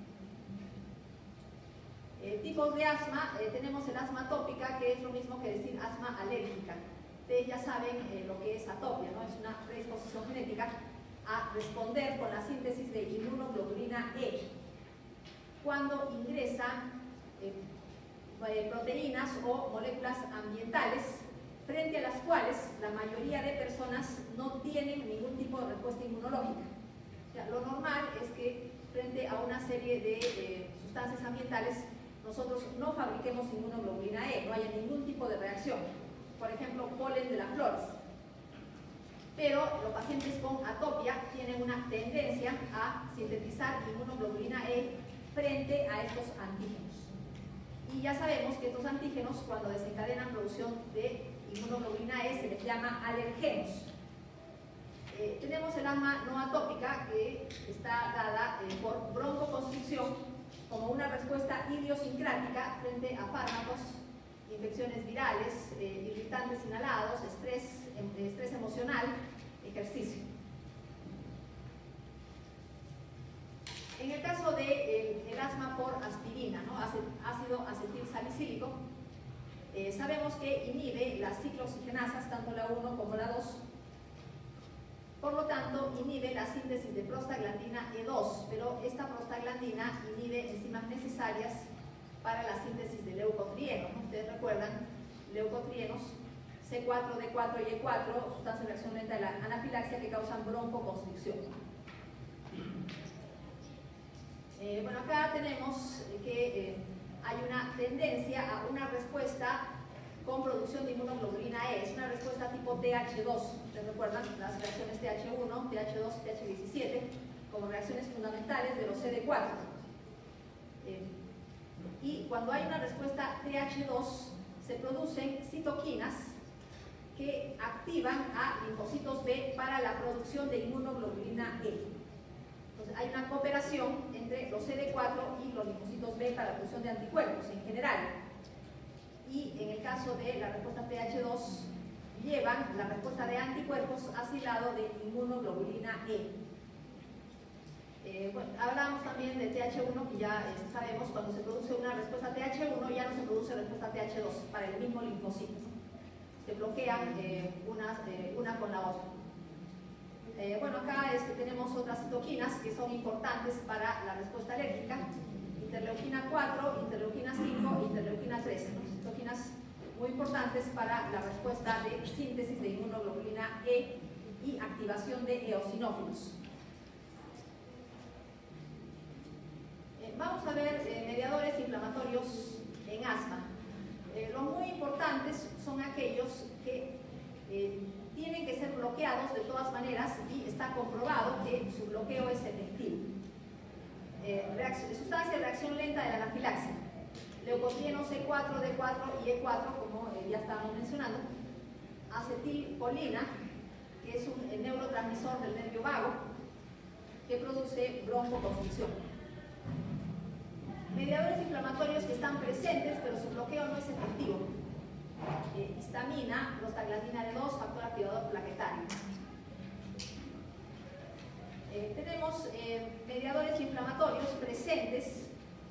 Tipos de asma, tenemos el asma atópica, que es lo mismo que decir asma alérgica. Ustedes ya saben lo que es atopia, ¿no? Es una predisposición genética a responder con la síntesis de inmunoglobulina E cuando ingresan proteínas o moléculas ambientales frente a las cuales la mayoría de personas no tienen ningún tipo de respuesta inmunológica. O sea, lo normal es que frente a una serie de sustancias ambientales nosotros no fabriquemos inmunoglobulina E, no haya ningún tipo de reacción. Por ejemplo, polen de las flores. Pero los pacientes con atopia tienen una tendencia a sintetizar inmunoglobulina E frente a estos antígenos. Y ya sabemos que estos antígenos, cuando desencadenan producción de inmunoglobulina E, se les llama alergenos. Tenemos el asma no atópica, que está dada por broncoconstricción como una respuesta idiosincrática frente a fármacos, infecciones virales, irritantes inhalados, estrés emocional, ejercicio. En el caso del asma por aspirina, ¿no?, ácido acetilsalicílico, sabemos que inhibe las ciclooxigenasas, tanto la 1 como la 2. Por lo tanto, inhibe la síntesis de prostaglandina E2, pero esta prostaglandina inhibe enzimas necesarias para la síntesis de leucotrienos, ¿no? Ustedes recuerdan, leucotrienos, C4, D4 y E4, sustancias de reacción lenta de la anafilaxia que causan broncoconstricción. Bueno, acá tenemos que hay una tendencia a una respuesta con producción de inmunoglobulina E. Es una respuesta tipo TH2. ¿Ustedes recuerdan las reacciones TH1, TH2 y TH17 como reacciones fundamentales de los CD4? Y cuando hay una respuesta TH2, se producen citoquinas que activan a linfocitos B para la producción de inmunoglobulina E. Entonces, hay una cooperación entre los CD4 y los linfocitos B para la producción de anticuerpos en general. Y en el caso de la respuesta TH2, llevan la respuesta de anticuerpos asilado de inmunoglobulina E. Bueno, hablamos también de TH1, que ya sabemos, cuando se produce una respuesta TH1 ya no se produce respuesta TH2 para el mismo linfocito. Se bloquean una con la otra. Bueno, acá tenemos otras citoquinas que son importantes para la respuesta alérgica: interleuquina 4, interleuquina 5, interleuquina 3, ¿no? Citoquinas muy importantes para la respuesta de síntesis de inmunoglobulina E y activación de eosinófilos. Vamos a ver mediadores inflamatorios en asma. Los muy importantes son aquellos que tienen que ser bloqueados de todas maneras, y está comprobado que su bloqueo es efectivo. Sustancia de reacción lenta de la anafilaxia: leucotrieno C4, D4 y E4, como ya estábamos mencionando. Acetilcolina, que es un neurotransmisor del nervio vago, que produce broncoconstricción. mediadores inflamatorios que están presentes, pero su bloqueo no es efectivo. Histamina, prostaglandina D2, factor activador plaquetario. Tenemos mediadores inflamatorios presentes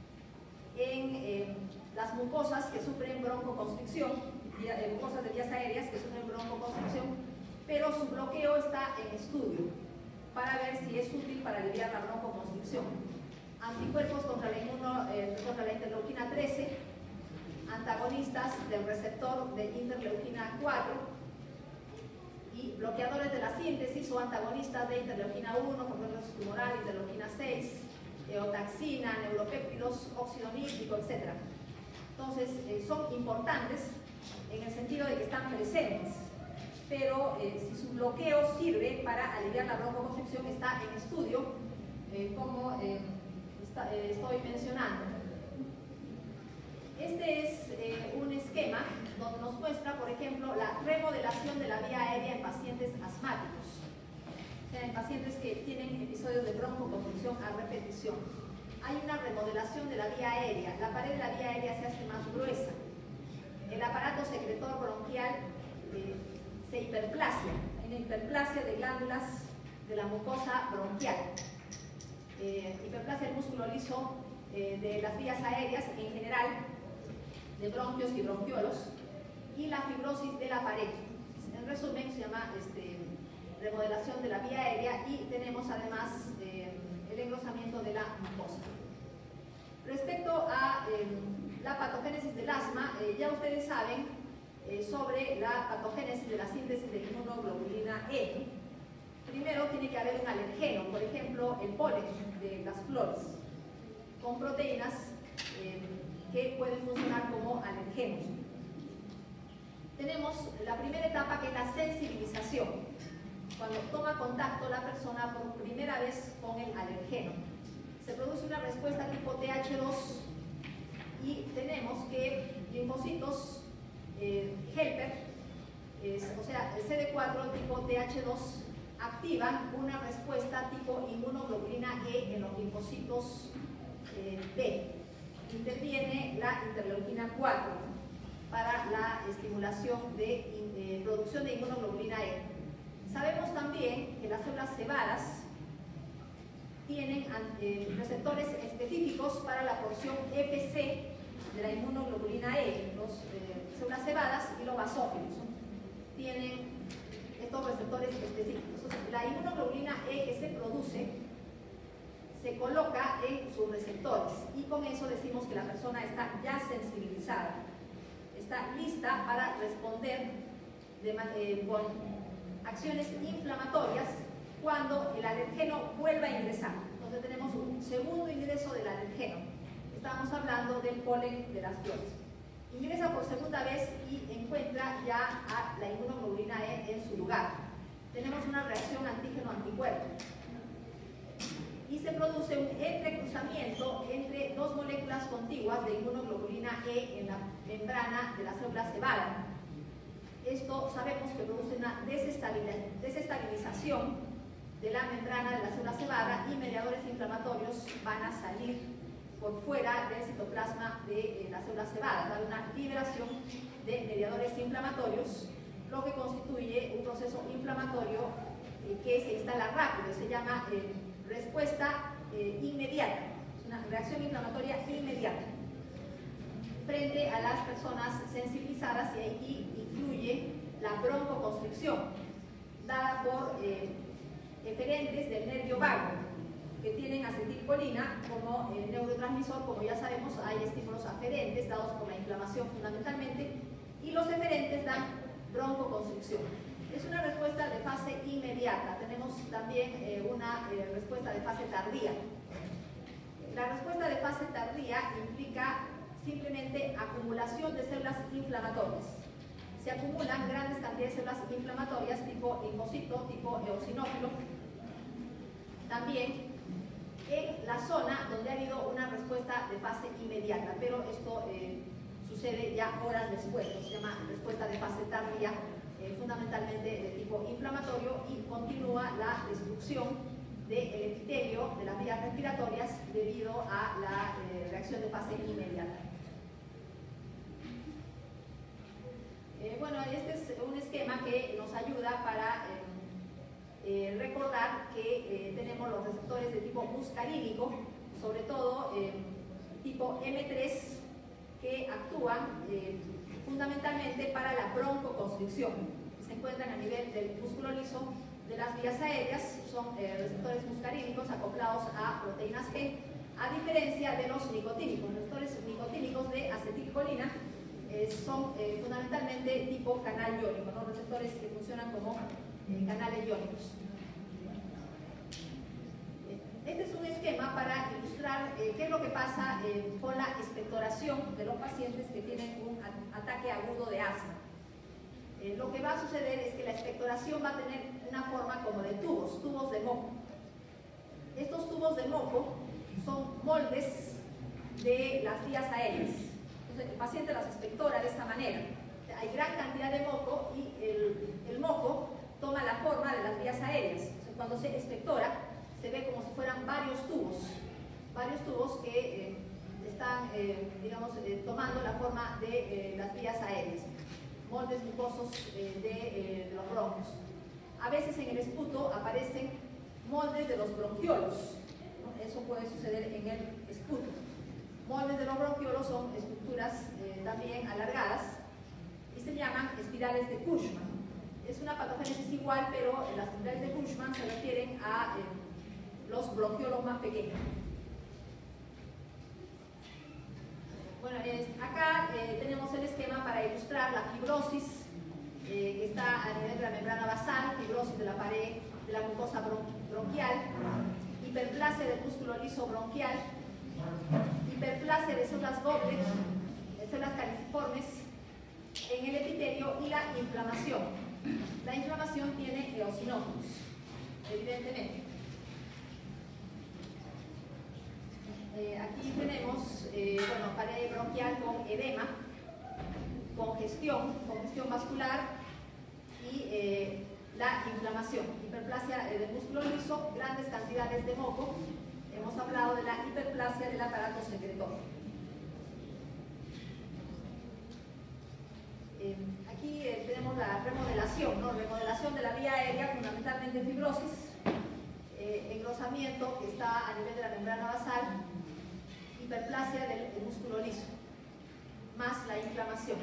en las mucosas que sufren broncoconstricción, mucosas de vías aéreas que sufren broncoconstricción, pero su bloqueo está en estudio para ver si es útil para aliviar la broncoconstricción. Anticuerpos contra la interleuquina 13, antagonistas del receptor de interleuquina 4 y bloqueadores de la síntesis o antagonistas de interleuquina 1, factores tumoral, interleuquina 6, eotaxina, neuropéptidos, óxido nítrico, etc. Entonces, son importantes en el sentido de que están presentes, pero si su bloqueo sirve para aliviar la broncoconstricción está en estudio, como estoy mencionando. Este es un esquema donde nos muestra, por ejemplo, la remodelación de la vía aérea en pacientes asmáticos, o sea, en pacientes que tienen episodios de broncoconstricción a repetición. Hay una remodelación de la vía aérea, la pared de la vía aérea se hace más gruesa, el aparato secretor bronquial se hiperplasia, hay una hiperplasia de glándulas de la mucosa bronquial, hiperplasia del músculo liso de las vías aéreas en general, de bronquios y bronquiolos, y la fibrosis de la pared. En resumen, se llama remodelación de la vía aérea, y tenemos además el engrosamiento de la mucosa. Respecto a la patogénesis del asma, ya ustedes saben sobre la patogénesis de la síntesis de inmunoglobulina E. Primero tiene que haber un alergeno, por ejemplo el polen de las flores, con proteínas que pueden funcionar como alergenos. Tenemos la primera etapa, que es la sensibilización, cuando toma contacto la persona por primera vez con el alergeno. Se produce una respuesta tipo TH2 y tenemos que linfocitos helper, o sea, el CD4 tipo TH2, activan una respuesta tipo inmunoglobulina E en los linfocitos B. Interviene la interleuquina 4 para la estimulación de producción de inmunoglobulina E. Sabemos también que las células cebadas tienen receptores específicos para la porción FC de la inmunoglobulina E. Los células cebadas y los basófilos tienen estos receptores específicos. Entonces, la inmunoglobulina E que se produce se coloca en sus receptores, y con eso decimos que la persona está ya sensibilizada, está lista para responder con acciones inflamatorias cuando el alergeno vuelva a ingresar. Entonces tenemos un segundo ingreso del alergeno. Estamos hablando del polen de las flores. Ingresa por segunda vez y encuentra ya a la inmunoglobulina E en su lugar. Tenemos una reacción antígeno-anticuerpo. Y se produce un entrecruzamiento entre dos moléculas contiguas de inmunoglobulina E en la membrana de la célula cebada. Esto sabemos que produce una desestabilización de la membrana de la célula cebada, y mediadores inflamatorios van a salir por fuera del citoplasma de la célula cebada. Va a haber una liberación de mediadores inflamatorios, lo que constituye un proceso inflamatorio que se instala rápido, se llama respuesta inmediata, es una reacción inflamatoria inmediata frente a las personas sensibilizadas, y ahí incluye la broncoconstricción dada por eferentes del nervio vago que tienen acetilcolina como neurotransmisor. Como ya sabemos, hay estímulos aferentes dados por la inflamación fundamentalmente, y los eferentes dan broncoconstricción. Es una respuesta de fase inmediata. Tenemos también una respuesta de fase tardía. La respuesta de fase tardía implica simplemente acumulación de células inflamatorias. Se acumulan grandes cantidades de células inflamatorias tipo linfocito, tipo eosinófilo. También en la zona donde ha habido una respuesta de fase inmediata, pero esto sucede ya horas después. Se llama respuesta de fase tardía, fundamentalmente de tipo inflamatorio, y continúa la destrucción del epitelio de las vías respiratorias debido a la reacción de fase inmediata. Bueno, este es un esquema que nos ayuda para recordar que tenemos los receptores de tipo muscarínico, sobre todo tipo M3, que actúan fundamentalmente para la broncoconstricción. Se encuentran a nivel del músculo liso de las vías aéreas, son receptores muscarínicos acoplados a proteínas G, a diferencia de los nicotínicos. Los receptores nicotínicos de acetilcolina son fundamentalmente tipo canal iónico, ¿no? Receptores que funcionan como canales iónicos. Este es un esquema para ilustrar qué es lo que pasa con la expectoración de los pacientes que tienen un ataque agudo de asma. Lo que va a suceder es que la expectoración va a tener una forma como de tubos de moco. Estos tubos de moco son moldes de las vías aéreas. Entonces el paciente las expectora de esta manera. Hay gran cantidad de moco y el moco toma la forma de las vías aéreas. Entonces, cuando se expectora, se ve como si fueran varios tubos que están, digamos, tomando la forma de las vías aéreas, moldes mucosos de los bronquios. A veces en el esputo aparecen moldes de los bronquiolos, ¿no? Eso puede suceder en el esputo. Moldes de los bronquiolos son estructuras también alargadas y se llaman espirales de Cushman. Es una patogénesis igual, pero las espirales de Cushman se refieren a los bronquiolos más pequeños. Bueno, acá tenemos el esquema para ilustrar la fibrosis que está a nivel de la membrana basal, fibrosis de la pared de la mucosa bronquial, hiperplasia del músculo liso bronquial, hiperplasia de células Goblet, de células caliciformes en el epitelio y la inflamación. La inflamación tiene eosinófilos, evidentemente. Aquí tenemos bueno, pared bronquial con edema, congestión vascular y la inflamación. Hiperplasia del músculo liso, grandes cantidades de moco. Hemos hablado de la hiperplasia del aparato secretorio. Aquí tenemos la remodelación, ¿no? Remodelación de la vía aérea, fundamentalmente fibrosis, engrosamiento que está a nivel de la membrana basal, hiperplasia del músculo liso, más la inflamación.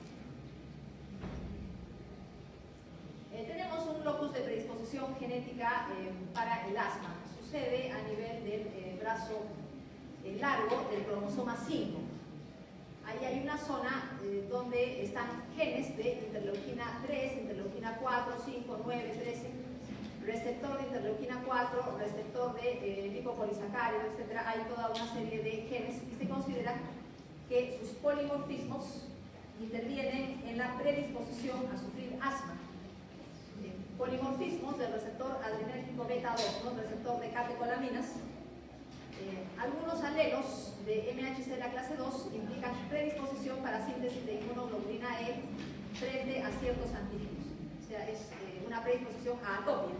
Tenemos un locus de predisposición genética para el asma. Sucede a nivel del brazo largo del cromosoma 5. Ahí hay una zona donde están genes de interleuquina 3, interleuquina 4, 5, 9, 13, receptor de interleuquina 4, receptor de lipopolisacárido, etc. Hay toda una serie de genes y se considera que sus polimorfismos intervienen en la predisposición a sufrir asma. Polimorfismos del receptor adrenérgico beta 2, ¿no? Receptor de catecolaminas. Algunos alelos de MHC de la clase 2 implican predisposición para síntesis de inmunoglobulina E frente a ciertos antígenos. O sea, es una predisposición a atopia.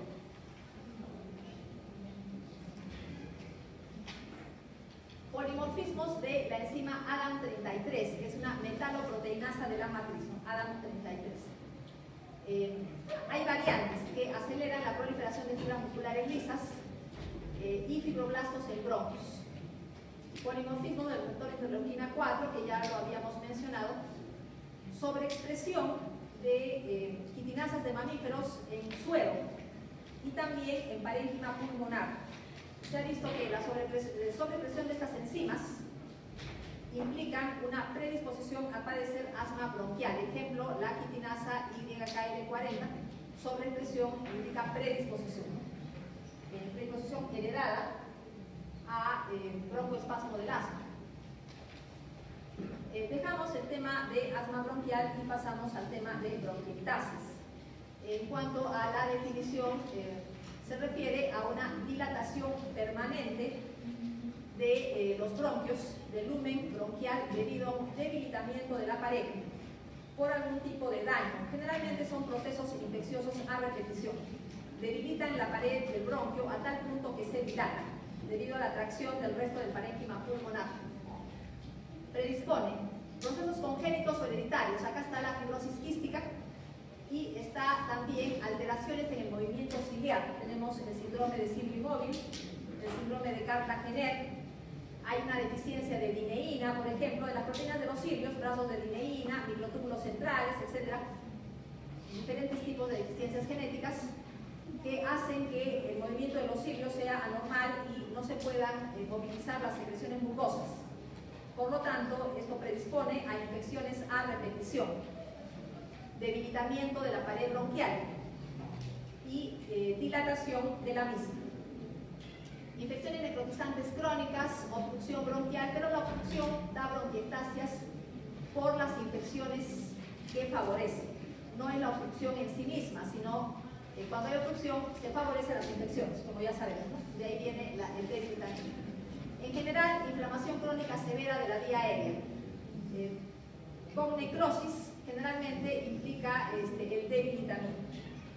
Polimorfismos de la enzima ADAM33, que es una metaloproteinasa de la matriz, ¿no? ADAM33. Hay variantes que aceleran la proliferación de fibras musculares lisas y fibroblastos en bronquios. Polimorfismo del receptor interleuquina 4, que ya lo habíamos mencionado, sobreexpresión de quitinasas de mamíferos en suero y también en parénquima pulmonar. Se ha visto que la sobreexpresión de estas enzimas implican una predisposición a padecer asma bronquial. Ejemplo, la quitinasa YKL40, sobreexpresión indica predisposición. Predisposición heredada a broncoespasmo del asma. Dejamos el tema de asma bronquial y pasamos al tema de bronquiectasis. En cuanto a la definición, se refiere a una dilatación permanente de los bronquios, del lumen bronquial debido a un debilitamiento de la pared por algún tipo de daño. Generalmente son procesos infecciosos a repetición. debilitan la pared del bronquio a tal punto que se dilata, debido a la atracción del resto del parénquima pulmonar. Predispone procesos congénitos o hereditarios. Acá está la fibrosis quística y está también alteraciones en el movimiento ciliar. Tenemos el síndrome de cilio inmóvil, el síndrome de Carter-Haner. Hay una deficiencia de dineína, por ejemplo, de las proteínas de los cilios, brazos de dineína, microtúbulos centrales, etc. Diferentes tipos de deficiencias genéticas que hacen que el movimiento de los cilios sea anormal y no se puedan movilizar las secreciones mucosas. Por lo tanto, esto predispone a infecciones a repetición, debilitamiento de la pared bronquial y dilatación de la misma. Infecciones necrotizantes crónicas, obstrucción bronquial, pero la obstrucción da bronquiectasias por las infecciones que favorecen. No es la obstrucción en sí misma, sino cuando hay obstrucción se favorecen las infecciones, como ya sabemos, ¿no? De ahí viene el debilitamiento. En general, inflamación crónica severa de la vía aérea. Con necrosis, generalmente implica el debilitamiento.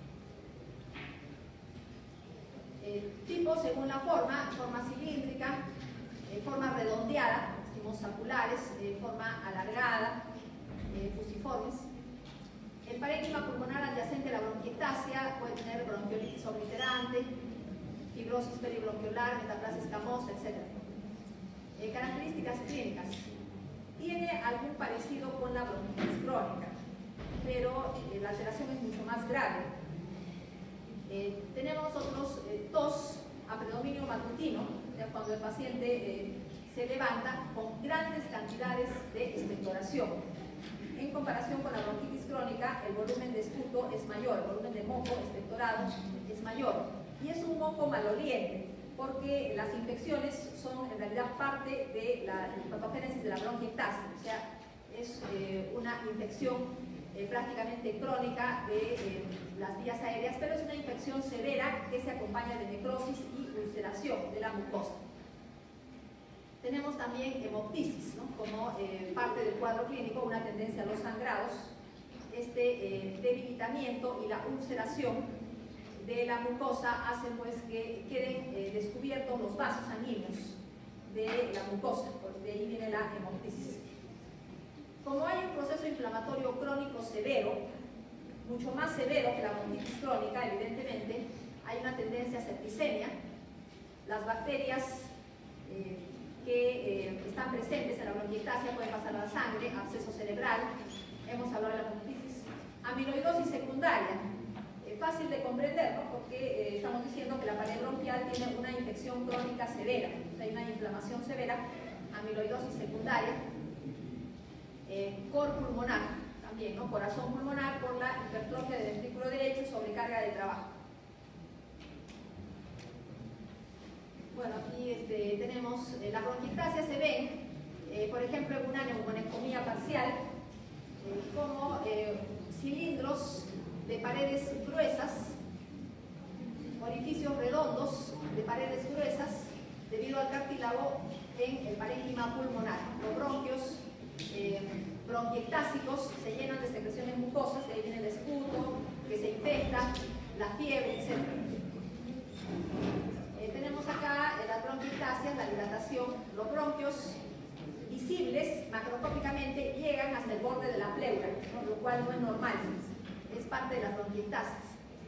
Tipo según la forma cilíndrica, forma redondeada, decimos saculares, forma alargada, fusiformes. El parénquima pulmonar adyacente a la bronquiectasia puede tener bronquiolitis obliterante, fibrosis peribronquiolar, metaplasia escamosa, etc. Características clínicas. Tiene algún parecido con la bronquitis crónica, pero la alteración es mucho más grave. Tenemos nosotros tos a predominio matutino, cuando el paciente se levanta con grandes cantidades de expectoración. En comparación con la bronquitis crónica, el volumen de esputo es mayor, el volumen de moco expectorado es mayor. Y es un moco maloliente, porque las infecciones son en realidad parte de la patogénesis de la bronquiectasia, o sea, es una infección prácticamente crónica de las vías aéreas, pero es una infección severa que se acompaña de necrosis y ulceración de la mucosa. Tenemos también hemoptisis, ¿no? Como parte del cuadro clínico, una tendencia a los sangrados, debilitamiento y la ulceración de la mucosa hacen pues que queden descubiertos los vasos sanguíneos de la mucosa, porque de ahí viene la hemoptisis. Como hay un proceso inflamatorio crónico severo, mucho más severo que la bronquitis crónica, evidentemente, hay una tendencia a septicemia. Las bacterias que están presentes en la bronquiectasia pueden pasar a la sangre, absceso cerebral, hemos hablado de la bronquitis. Amiloidosis secundaria, fácil de comprender, ¿no? Porque estamos diciendo que la pared bronquial tiene una infección crónica severa, o sea, hay una inflamación severa, amiloidosis secundaria. Cor pulmonar, también, ¿no? Corazón pulmonar por la hipertrofia del ventrículo derecho, sobrecarga de trabajo. Bueno, aquí tenemos la bronquiectasia, se ven, por ejemplo, en una neumonectomía parcial, como cilindros de paredes gruesas, orificios redondos de paredes gruesas, debido al cartílago en el parénquima pulmonar. Los bronquios bronquiectásicos se llenan de secreciones mucosas, de ahí viene el esputo, que se infecta, la fiebre, etc. Tenemos acá las bronquiectasias, la dilatación. Los bronquios visibles macroscópicamente llegan hasta el borde de la pleura, ¿no? Lo cual no es normal, es parte de las bronquiectasias.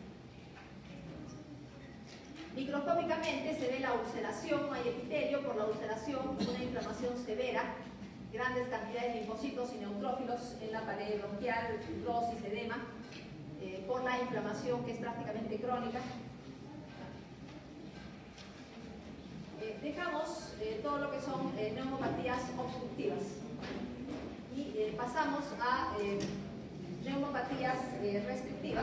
Microscópicamente se ve la ulceración, no hay epitelio, por la ulceración una inflamación severa, grandes cantidades de linfocitos y neutrófilos en la pared bronquial, fibrosis, edema, por la inflamación que es prácticamente crónica. Dejamos todo lo que son neumopatías obstructivas y pasamos a neumopatías restrictivas.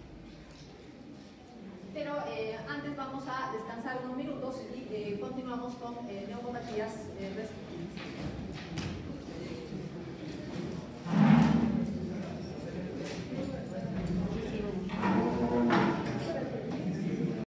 Pero antes vamos a descansar unos minutos y continuamos con neumopatías restrictivas.